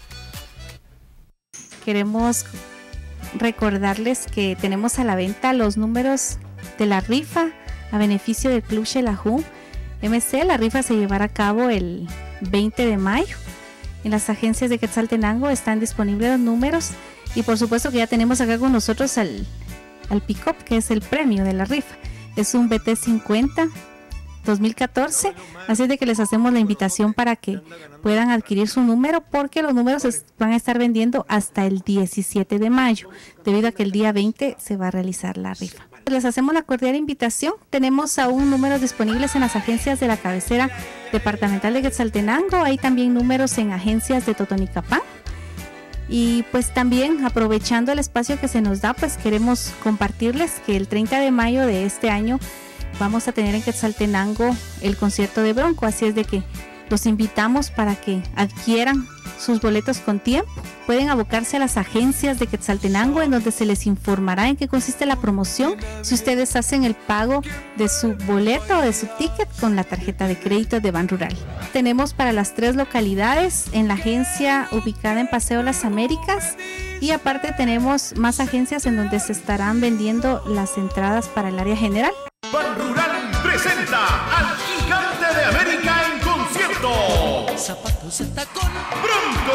Queremos recordarles que tenemos a la venta los números de la rifa a beneficio del Club Xelajú MC. La rifa se llevará a cabo el 20 de mayo. En las agencias de Quetzaltenango están disponibles los números, y por supuesto que ya tenemos acá con nosotros al Pickup, que es el premio de la rifa. Es un BT50 2014, así es de que les hacemos la invitación para que puedan adquirir su número, porque los números van a estar vendiendo hasta el 17 de mayo, debido a que el día 20 se va a realizar la rifa. Les hacemos la cordial invitación. Tenemos aún números disponibles en las agencias de la cabecera departamental de Quetzaltenango. Hay también números en agencias de Totonicapán. Y pues también, aprovechando el espacio que se nos da, pues queremos compartirles que el 30 de mayo de este año vamos a tener en Quetzaltenango el concierto de Bronco. Así es de que Los invitamos para que adquieran sus boletos con tiempo. Pueden abocarse a las agencias de Quetzaltenango, en donde se les informará en qué consiste la promoción si ustedes hacen el pago de su boleto o de su ticket con la tarjeta de crédito de Banrural. Tenemos para las 3 localidades en la agencia ubicada en Paseo Las Américas, y aparte tenemos más agencias en donde se estarán vendiendo las entradas para el área general. Banrural presenta al Gigante de América en concierto. Zapatos de tacón. ¡Bronco!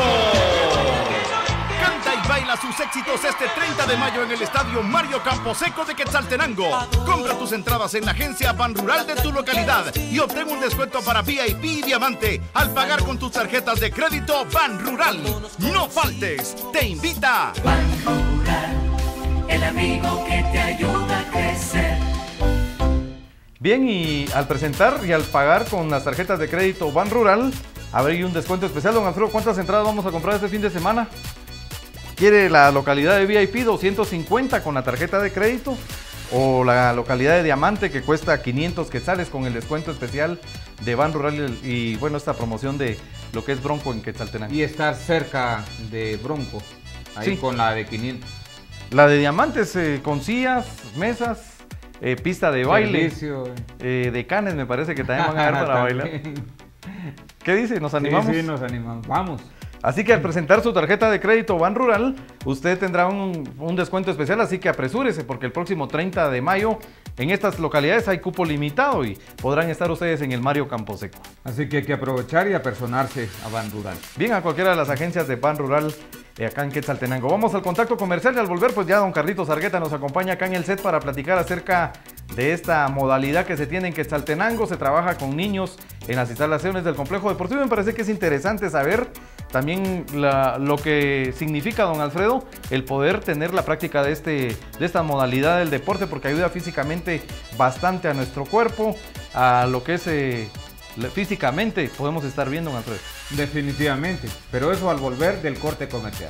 Canta y baila sus éxitos este 30 de mayo en el estadio Mario Camposeco de Quetzaltenango. Compra tus entradas en la agencia Banrural de tu localidad y obtén un descuento para VIP y Diamante al pagar con tus tarjetas de crédito Banrural. No faltes, te invita. Banrural, el amigo que te ayuda a crecer. Bien, y al presentar y al pagar con las tarjetas de crédito Banrural, habrá un descuento especial. Don Alfredo, ¿cuántas entradas vamos a comprar este fin de semana? ¿Quiere la localidad de VIP 250 con la tarjeta de crédito? ¿O la localidad de Diamante que cuesta 500 quetzales con el descuento especial de Banrural y bueno, esta promoción de lo que es Bronco en Quetzaltenango? Y estar cerca de Bronco, ahí sí, con la de 500. La de Diamantes con sillas, mesas, pista de baile, de canes me parece que también van a dar para bailar. ¿Qué dice? ¿Nos animamos? Sí, nos animamos. Vamos. Así que al presentar su tarjeta de crédito Banrural, usted tendrá un descuento especial, así que apresúrese porque el próximo 30 de mayo en estas localidades hay cupo limitado y podrán estar ustedes en el Mario Camposeco. Así que hay que aprovechar y apersonarse a Banrural. Bien, a cualquiera de las agencias de Banrural acá en Quetzaltenango. Vamos al contacto comercial y al volver pues ya don Carlitos Argueta nos acompaña acá en el set para platicar acerca de esta modalidad que se tiene en Quetzaltenango. Se trabaja con niños en las instalaciones del complejo deportivo. Me parece que es interesante saber también lo que significa, don Alfredo, el poder tener la práctica de esta modalidad del deporte, porque ayuda físicamente bastante a nuestro cuerpo, a lo que es físicamente podemos estar bien, don Alfredo. Definitivamente, pero eso al volver del corte comercial.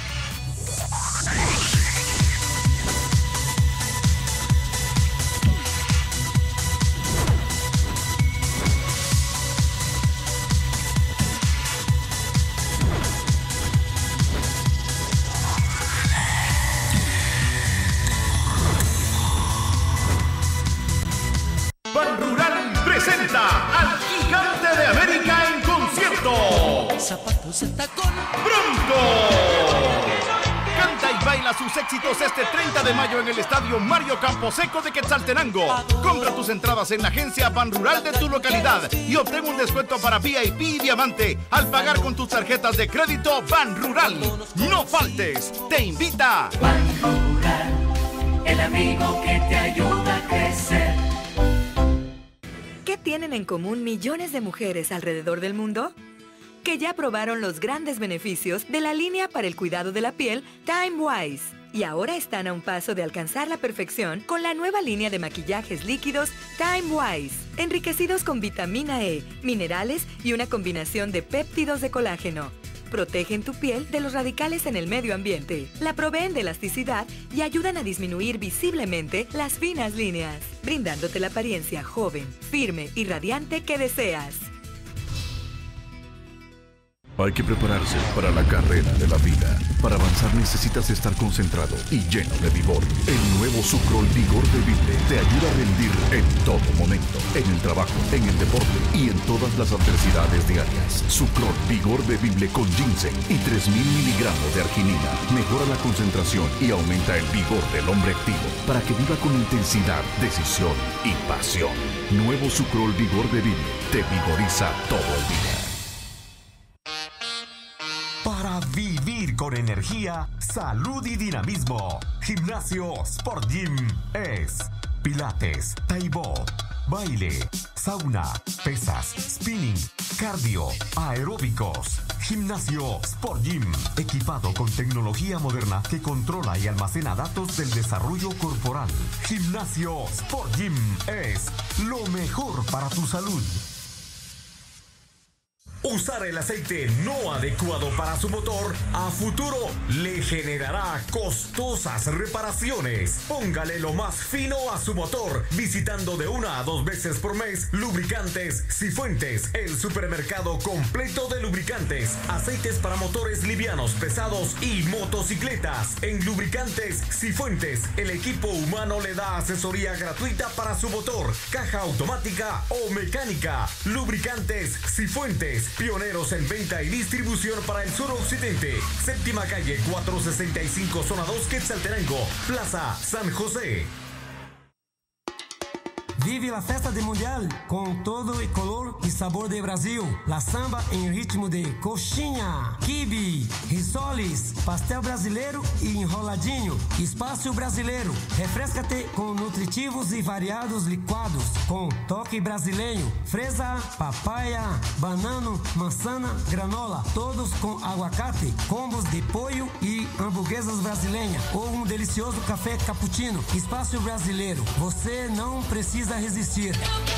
Banrural presenta al Gigante de América en concierto. Zapatos de tacón. ¡Bronco! Canta y baila sus éxitos este 30 de mayo en el estadio Mario Camposeco de Quetzaltenango. Compra tus entradas en la agencia Banrural de tu localidad y obtén un descuento para VIP y Diamante al pagar con tus tarjetas de crédito Banrural. No faltes, te invita. Banrural, el amigo que te ayuda a crecer. ¿Qué tienen en común millones de mujeres alrededor del mundo? Que ya probaron los grandes beneficios de la línea para el cuidado de la piel Time Wise. Y ahora están a un paso de alcanzar la perfección con la nueva línea de maquillajes líquidos Time Wise, enriquecidos con vitamina E, minerales y una combinación de péptidos de colágeno. Protegen tu piel de los radicales en el medio ambiente, la proveen de elasticidad y ayudan a disminuir visiblemente las finas líneas, brindándote la apariencia joven, firme y radiante que deseas. Hay que prepararse para la carrera de la vida. Para avanzar necesitas estar concentrado y lleno de vigor. El nuevo Sucrol Vigor Bebible te ayuda a rendir en todo momento. En el trabajo, en el deporte y en todas las adversidades diarias. Sucrol Vigor Bebible con ginseng y 3000 miligramos de arginina. Mejora la concentración y aumenta el vigor del hombre activo. Para que viva con intensidad, decisión y pasión. Nuevo Sucrol Vigor Bebible te vigoriza todo el día. Para vivir con energía, salud y dinamismo. Gimnasio Sport Gym es pilates, taibo, baile, sauna, pesas, spinning, cardio, aeróbicos. Gimnasio Sport Gym, equipado con tecnología moderna que controla y almacena datos del desarrollo corporal. Gimnasio Sport Gym es lo mejor para tu salud. Usar el aceite no adecuado para su motor a futuro le generará costosas reparaciones. Póngale lo más fino a su motor visitando de 1 a 2 veces por mes Lubricantes Cifuentes, el supermercado completo de lubricantes, aceites para motores livianos, pesados y motocicletas. En Lubricantes Cifuentes, el equipo humano le da asesoría gratuita para su motor, caja automática o mecánica. Lubricantes Cifuentes, pioneros en venta y distribución para el suroccidente. Séptima calle 465, zona 2, Quetzaltenango, Plaza San José. Vive la festa de Mundial com todo o color e sabor de Brasil. La samba em ritmo de coxinha, quibe, risoles, pastel brasileiro e enroladinho. Espaço brasileiro. Refresca-te com nutritivos e variados liquados com toque brasileiro. Fresa, papaya, banano, manzana, granola. Todos com aguacate, combos de pollo e hamburguesas brasileiras. Ou delicioso café cappuccino. Espaço brasileiro. Você não precisa resistir.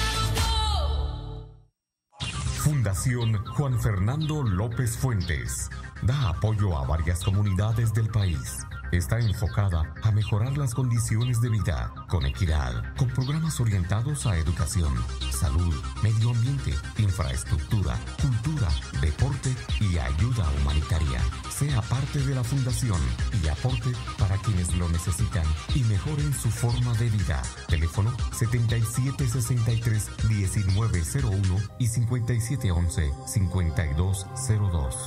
Fundación Juan Fernando López Fuentes da apoyo a varias comunidades del país. Está enfocada a mejorar las condiciones de vida con equidad, con programas orientados a educación, salud, medio ambiente, infraestructura, cultura, deporte y ayuda humanitaria. Sea parte de la fundación y aporte para quienes lo necesitan y mejoren su forma de vida. Teléfono 7763-1901 y 5711-5202.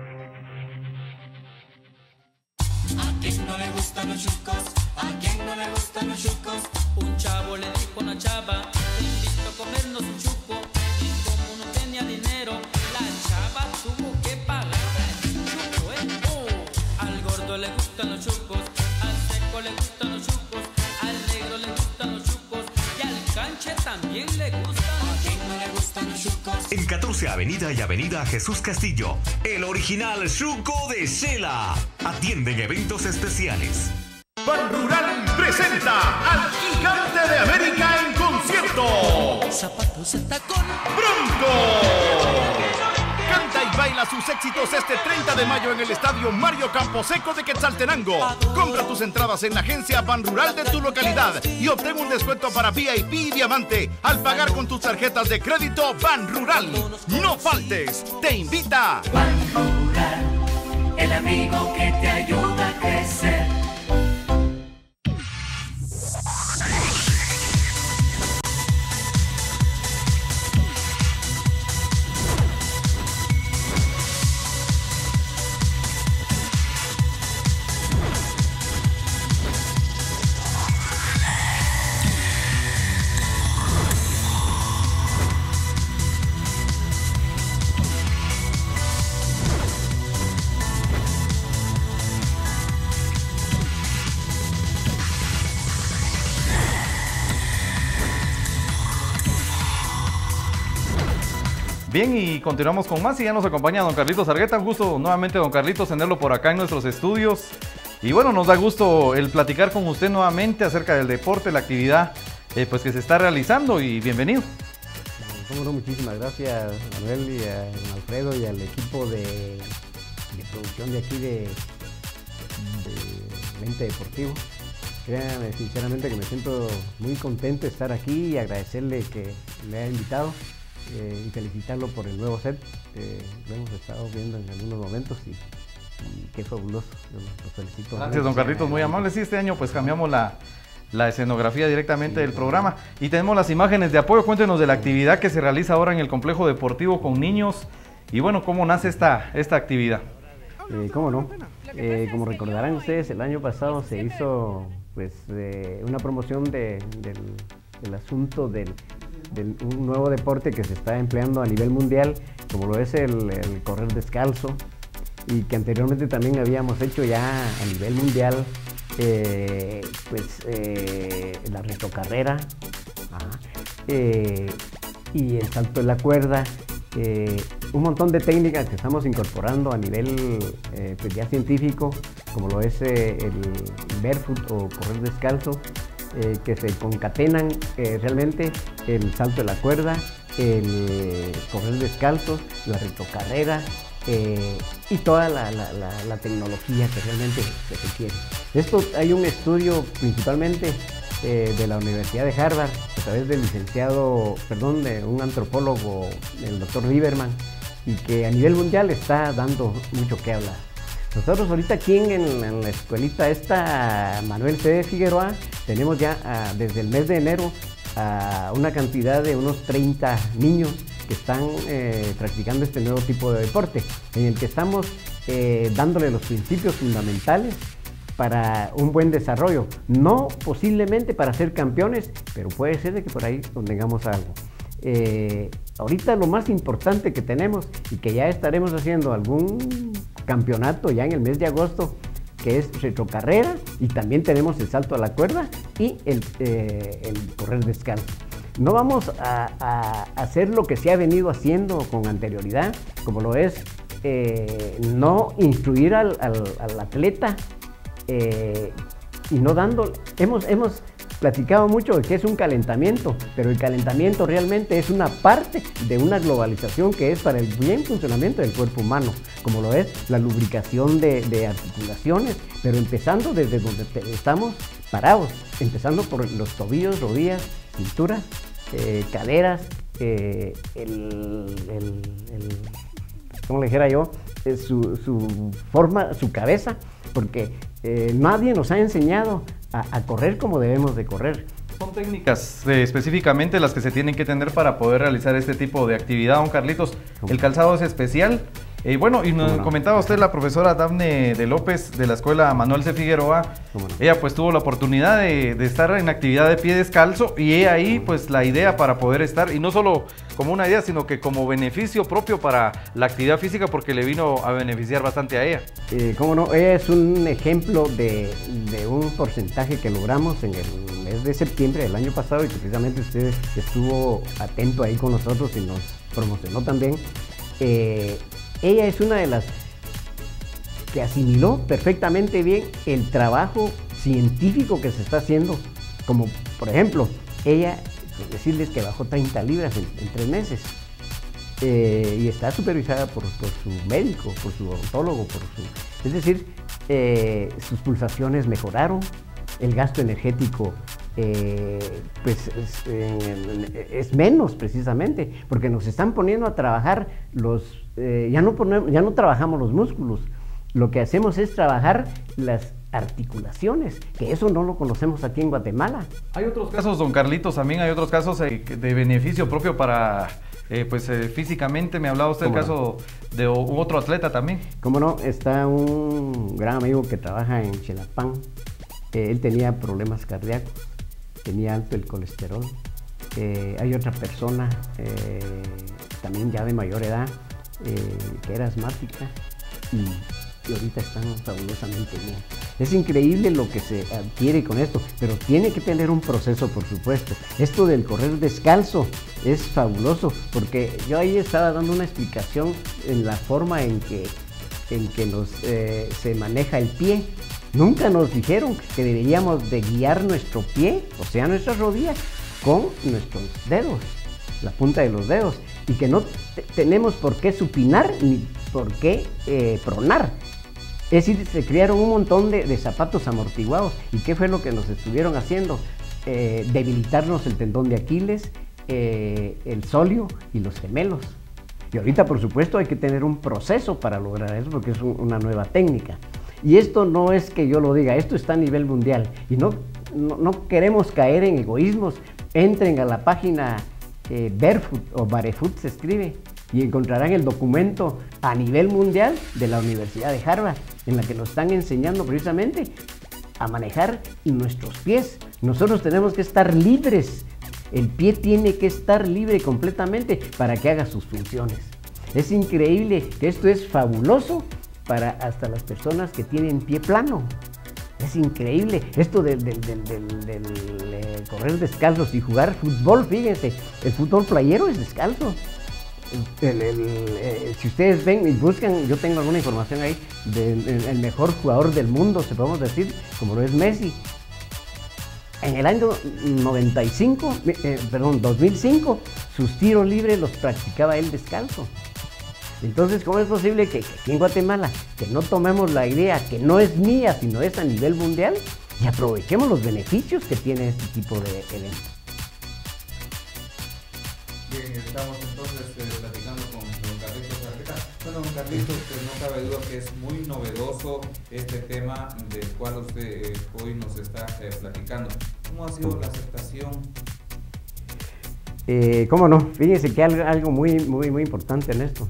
¿A quién no le gustan los chucos? ¿A quién no le gustan los chucos? Un chavo le dijo a una chava, te invito a comernos un chuco. Y como no tenía dinero, la chava tuvo que pagar el chuco, Al gordo le gustan los chucos, al seco le gustan los chucos, al negro le gustan los chucos y al canche también le gustan. ¿A quién no le gustan los chucos? En 14 Avenida y Avenida Jesús Castillo, el original Chuco de Shela. Atienden eventos especiales. Ban Rural presenta al Gigante de América en concierto. Zapatos de tacón. ¡Bronco! Canta y baila sus éxitos este 30 de mayo en el Estadio Mario Camposeco de Quetzaltenango. Compra tus entradas en la agencia Ban Rural de tu localidad y obtén un descuento para VIP y Diamante al pagar con tus tarjetas de crédito Ban Rural. No faltes, te invita Ban Rural, el amigo que te ayuda a crecer. Bien, y continuamos con más y ya nos acompaña don Carlitos Argueta. Un gusto nuevamente, don Carlitos, tenerlo por acá en nuestros estudios. Y bueno, nos da gusto el platicar con usted nuevamente acerca del deporte, la actividad pues que se está realizando, y bienvenido. Cómo no, muchísimas gracias, Manuel, y a Alfredo y al equipo de producción de aquí de Mente Deportivo. Créanme sinceramente que me siento muy contento de estar aquí y agradecerle que me haya invitado. Y felicitarlo por el nuevo set. Lo hemos estado viendo en algunos momentos y qué fabuloso. Lo felicito. Gracias, don Carlitos, muy amable. Sí, este año pues cambiamos la escenografía directamente del programa y tenemos las imágenes de apoyo. Cuéntenos de la actividad que se realiza ahora en el complejo deportivo con niños y bueno, cómo nace esta actividad. Cómo no, como recordarán ustedes, el año pasado se hizo pues una promoción del asunto de un nuevo deporte que se está empleando a nivel mundial, como lo es el correr descalzo, y que anteriormente también habíamos hecho ya a nivel mundial la retrocarrera y el salto de la cuerda, un montón de técnicas que estamos incorporando a nivel pues ya científico, como lo es el barefoot o correr descalzo, que se concatenan realmente el salto de la cuerda, el correr descalzo, la retrocarrera y toda la tecnología que realmente se requiere. Esto hay un estudio principalmente de la Universidad de Harvard, a través del de un antropólogo, el Dr. Lieberman, y que a nivel mundial está dando mucho que hablar. Nosotros ahorita aquí en la escuelita esta Manuel C. Figueroa tenemos ya desde el mes de enero una cantidad de unos 30 niños que están practicando este nuevo tipo de deporte, en el que estamos dándole los principios fundamentales para un buen desarrollo, no posiblemente para ser campeones, pero puede ser de que por ahí obtengamos algo. Ahorita lo más importante que tenemos y que ya estaremos haciendo algún campeonato ya en el mes de agosto, que es retrocarrera, y también tenemos el salto a la cuerda y el correr descalzo. No vamos a hacer lo que se ha venido haciendo con anterioridad, como lo es no instruir al atleta y no dando... Hemos platicado mucho de que es un calentamiento, pero el calentamiento realmente es una parte de una globalización que es para el bien funcionamiento del cuerpo humano, como lo es la lubricación de articulaciones, pero empezando desde donde estamos parados, empezando por los tobillos, rodillas, cintura, caderas, ¿cómo le dijera yo? Su forma, su cabeza, porque nadie nos ha enseñado a correr como debemos de correr. Son técnicas específicamente las que se tienen que tener para poder realizar este tipo de actividad, don Carlitos. El calzado es especial. Bueno, y nos comentaba usted la profesora Dafne de López de la escuela Manuel C. Figueroa. Ella pues tuvo la oportunidad de estar en actividad de pie descalzo, y ella ahí pues la idea para poder estar, y no solo como una idea, sino que como beneficio propio para la actividad física, porque le vino a beneficiar bastante a ella. Cómo no, ella es un ejemplo de un porcentaje que logramos en el mes de septiembre del año pasado, y que precisamente usted estuvo atento ahí con nosotros y nos promocionó también. Ella es una de las que asimiló perfectamente bien el trabajo científico que se está haciendo, como por ejemplo, ella, decirles que bajó 30 libras en 3 meses, y está supervisada por su médico, por su odontólogo, es decir, sus pulsaciones mejoraron, el gasto energético pues es menos, precisamente porque nos están poniendo a trabajar ya no trabajamos los músculos, lo que hacemos es trabajar las articulaciones, que eso no lo conocemos aquí en Guatemala. Hay otros casos, don Carlitos, también hay otros casos de beneficio propio para físicamente. Me hablaba usted del caso de otro atleta también. Cómo no, está un gran amigo que trabaja en Xilapán. Él tenía problemas cardíacos, tenía alto el colesterol. Hay otra persona, también ya de mayor edad, que era asmática y ahorita están fabulosamente bien. Es increíble lo que se adquiere con esto, pero tiene que tener un proceso, por supuesto. Esto del correr descalzo es fabuloso, porque yo ahí estaba dando una explicación en la forma en que se maneja el pie. Nunca nos dijeron que deberíamos de guiar nuestro pie, o sea, nuestras rodillas, con nuestros dedos, la punta de los dedos, y que no tenemos por qué supinar ni por qué pronar. Es decir, se crearon un montón de zapatos amortiguados. ¿Y qué fue lo que nos estuvieron haciendo? Debilitarnos el tendón de Aquiles, el sóleo y los gemelos. Y ahorita, por supuesto, hay que tener un proceso para lograr eso, porque es una nueva técnica. Y esto no es que yo lo diga, esto está a nivel mundial. Y no queremos caer en egoísmos. Entren a la página Barefoot o Barefoot se escribe, y encontrarán el documento a nivel mundial de la Universidad de Harvard, en la que nos están enseñando precisamente a manejar nuestros pies. Nosotros tenemos que estar libres. El pie tiene que estar libre completamente para que haga sus funciones. Es increíble que esto es fabuloso para hasta las personas que tienen pie plano. Es increíble esto del correr descalzos y jugar fútbol. Fíjense, el fútbol playero es descalzo. Si ustedes ven y buscan, yo tengo alguna información ahí del mejor jugador del mundo, se podemos decir, como lo es Messi. En el año 2005, sus tiros libres los practicaba él descalzo. Entonces, ¿cómo es posible que aquí en Guatemala, que no tomemos la idea que no es mía, sino es a nivel mundial, y aprovechemos los beneficios que tiene este tipo de eventos? Bien, estamos entonces platicando con don Carlitos Argueta. Bueno, don Carlitos, no cabe duda que es muy novedoso este tema del cual usted hoy nos está platicando. ¿Cómo ha sido la aceptación? ¿Cómo no? Fíjense que algo muy importante en esto.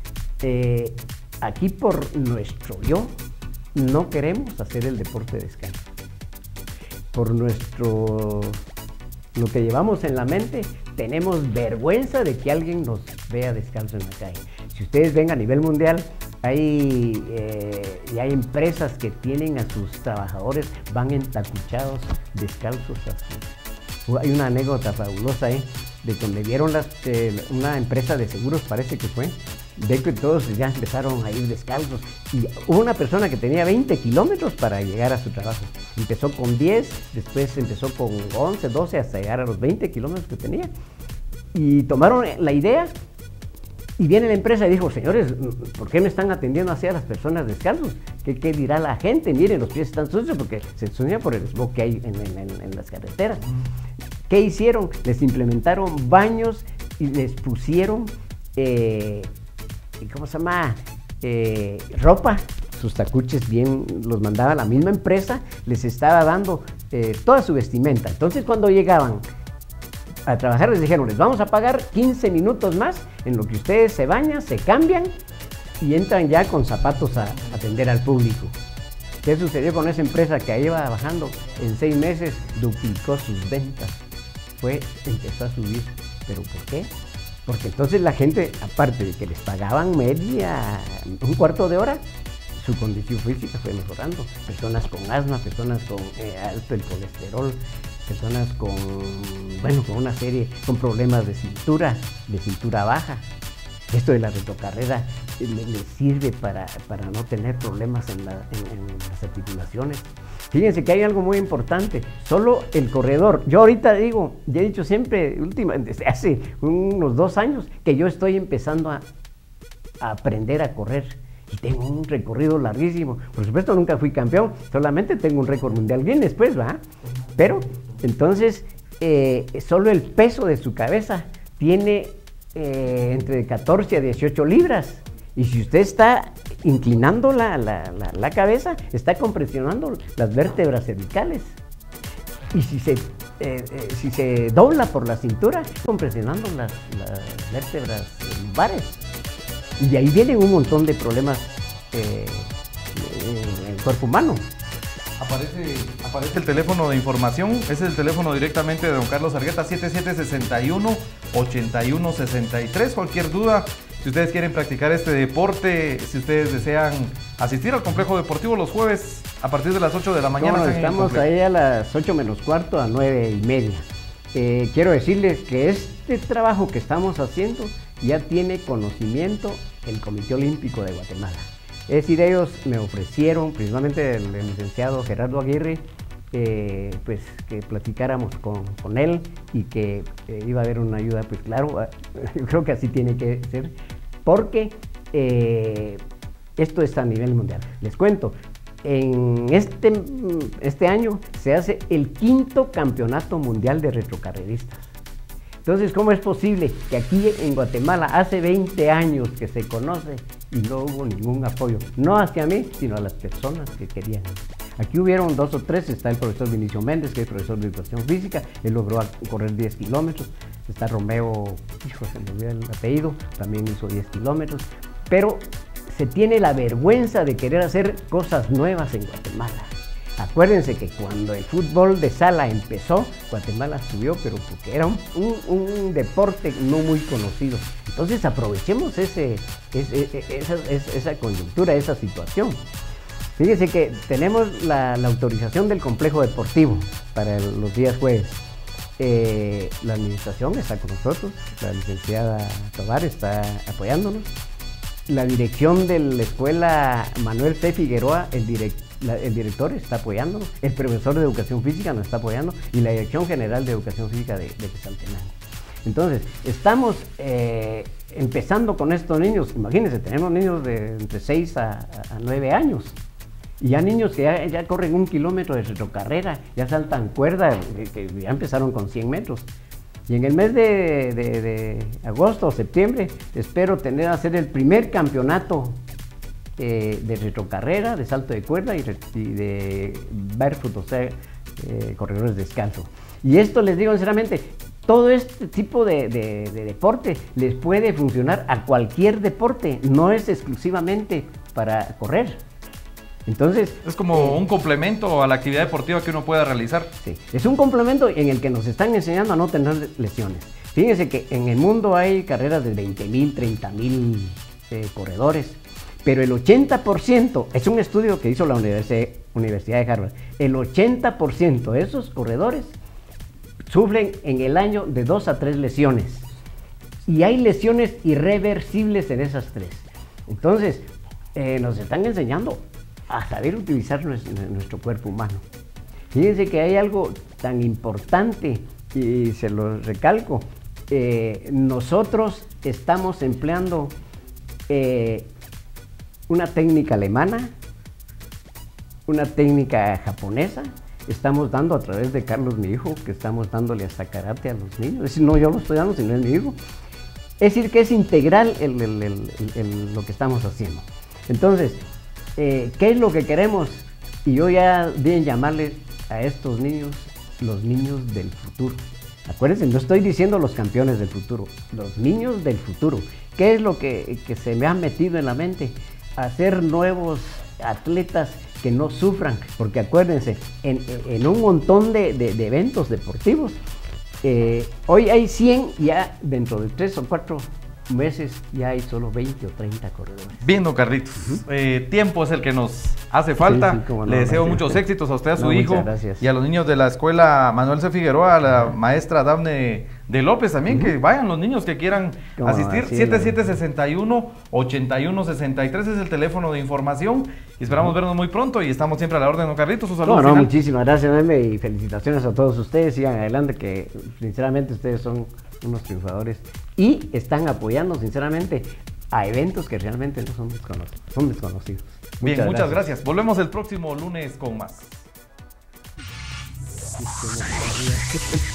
Aquí por nuestro yo no queremos hacer el deporte de descanso. Por lo que llevamos en la mente, tenemos vergüenza de que alguien nos vea descalzo en la calle. Si ustedes ven a nivel mundial, hay empresas que tienen a sus trabajadores, van entacuchados, descalzos. Hay una anécdota fabulosa de donde vieron una empresa de seguros, parece que fue, de que todos ya empezaron a ir descalzos. Y hubo una persona que tenía 20 kilómetros para llegar a su trabajo. Empezó con 10, después empezó con 11, 12, hasta llegar a los 20 kilómetros que tenía. Y tomaron la idea, y viene la empresa y dijo: señores, ¿por qué me están atendiendo así a las personas descalzos? ¿Qué dirá la gente? Miren, los pies están sucios, porque se sucia por el smog que hay en las carreteras. ¿Qué hicieron? Les implementaron baños y les pusieron ¿cómo se llama? Ropa. Sus tacuches bien los mandaba la misma empresa, les estaba dando toda su vestimenta. Entonces, cuando llegaban a trabajar, les dijeron: les vamos a pagar 15 minutos más en lo que ustedes se bañan, se cambian y entran ya con zapatos a atender al público. ¿Qué sucedió con esa empresa que iba bajando? En 6 meses duplicó sus ventas. Empezó a subir. ¿Pero por qué? Porque entonces la gente, aparte de que les pagaban un cuarto de hora, su condición física fue mejorando. Personas con asma, personas con alto el colesterol, personas con una serie, con problemas de cintura baja. Esto de la retrocarrera les sirve para no tener problemas en las articulaciones. Fíjense que hay algo muy importante, solo el corredor. Yo ahorita digo, ya he dicho siempre, desde hace unos 2 años, que yo estoy empezando a aprender a correr. Y tengo un recorrido larguísimo. Por supuesto, nunca fui campeón, solamente tengo un récord mundial bien después, ¿va? Pero, entonces, solo el peso de su cabeza tiene entre 14 a 18 libras. Y si usted está inclinando la cabeza, está compresionando las vértebras cervicales. Y si se dobla por la cintura, compresionando las vértebras lumbares. Y de ahí vienen un montón de problemas en el cuerpo humano. Aparece el teléfono de información, ese es el teléfono directamente de don Carlos Argueta, 7761-8163. Cualquier duda, si ustedes quieren practicar este deporte, si ustedes desean asistir al complejo deportivo los jueves a partir de las 8 de la mañana. Bueno, estamos ahí a las 8 menos cuarto a 9:30. Quiero decirles que este trabajo que estamos haciendo ya tiene conocimiento el Comité Olímpico de Guatemala. Es decir, ellos me ofrecieron, principalmente el licenciado Gerardo Aguirre, pues que platicáramos con él y que iba a haber una ayuda. Pues claro, yo creo que así tiene que ser, porque esto está a nivel mundial. Les cuento, en este año se hace el 5º campeonato mundial de retrocarreristas. Entonces, ¿cómo es posible que aquí en Guatemala hace 20 años que se conoce y no hubo ningún apoyo? No hacia mí, sino a las personas que querían. Aquí hubieron 2 o 3, está el profesor Vinicio Méndez, que es profesor de educación física, él logró correr 10 kilómetros. Está Romeo, se me olvidó el apellido, también hizo 10 kilómetros. Pero se tiene la vergüenza de querer hacer cosas nuevas en Guatemala. Acuérdense que cuando el fútbol de sala empezó, Guatemala subió, pero porque era un deporte no muy conocido. Entonces aprovechemos esa coyuntura, esa situación. Fíjense que tenemos la autorización del complejo deportivo para los días jueves. La administración está con nosotros, la licenciada Tobar está apoyándonos. La dirección de la escuela Manuel C. Figueroa, el director está apoyándonos, el profesor de educación física nos está apoyando y la Dirección General de Educación Física de Quetzaltenango. Entonces, estamos empezando con estos niños. Imagínense, tenemos niños de entre 6 a 9 años. Y ya niños que ya corren 1 kilómetro de retrocarrera, ya saltan cuerda, que ya empezaron con 100 metros. Y en el mes de agosto o septiembre espero hacer el primer campeonato de retrocarrera, de salto de cuerda y de barefoot, o sea, corredores descalzos. Y esto les digo sinceramente, todo este tipo de deporte les puede funcionar a cualquier deporte, no es exclusivamente para correr. Entonces, es como un complemento a la actividad deportiva que uno pueda realizar. Sí, es un complemento en el que nos están enseñando a no tener lesiones. Fíjense que en el mundo hay carreras de 20,000, 30,000 corredores, pero el 80%, es un estudio que hizo la Universidad de Harvard, el 80% de esos corredores sufren en el año de 2 a 3 lesiones. Y hay lesiones irreversibles en esas 3. Entonces, nos están enseñando a saber utilizar nuestro cuerpo humano. Fíjense que hay algo tan importante, y se lo recalco, nosotros estamos empleando una técnica alemana, una técnica japonesa, estamos dando a través de Carlos, mi hijo, que estamos dándole hasta karate a los niños. Es decir, no yo lo estoy dando, sino es mi hijo. Es decir, que es integral lo que estamos haciendo. Entonces, ¿qué es lo que queremos? Y yo ya bien llamarle a estos niños los niños del futuro. Acuérdense, no estoy diciendo los campeones del futuro, los niños del futuro. ¿Qué es lo que se me ha metido en la mente? Hacer nuevos atletas que no sufran, porque acuérdense, en un montón de eventos deportivos, hoy hay 100, ya dentro de 3 o 4 meses ya hay solo 20 o 30 corredores. Bien, don Carlitos, tiempo es el que nos hace falta. Sí, sí, le deseo muchos éxitos a usted, a su hijo y a los niños de la escuela Manuel C. Figueroa, a la maestra Dafne de López también, que vayan los niños que quieran asistir. 7761-8163 es el teléfono de información y esperamos vernos muy pronto y estamos siempre a la orden, don Carlitos. Su saludo final. Muchísimas gracias, Meme, y felicitaciones a todos ustedes. Sigan adelante, que sinceramente ustedes son unos triunfadores y están apoyando sinceramente a eventos que realmente no son desconocidos. Bien, muchas gracias. Volvemos el próximo lunes con más.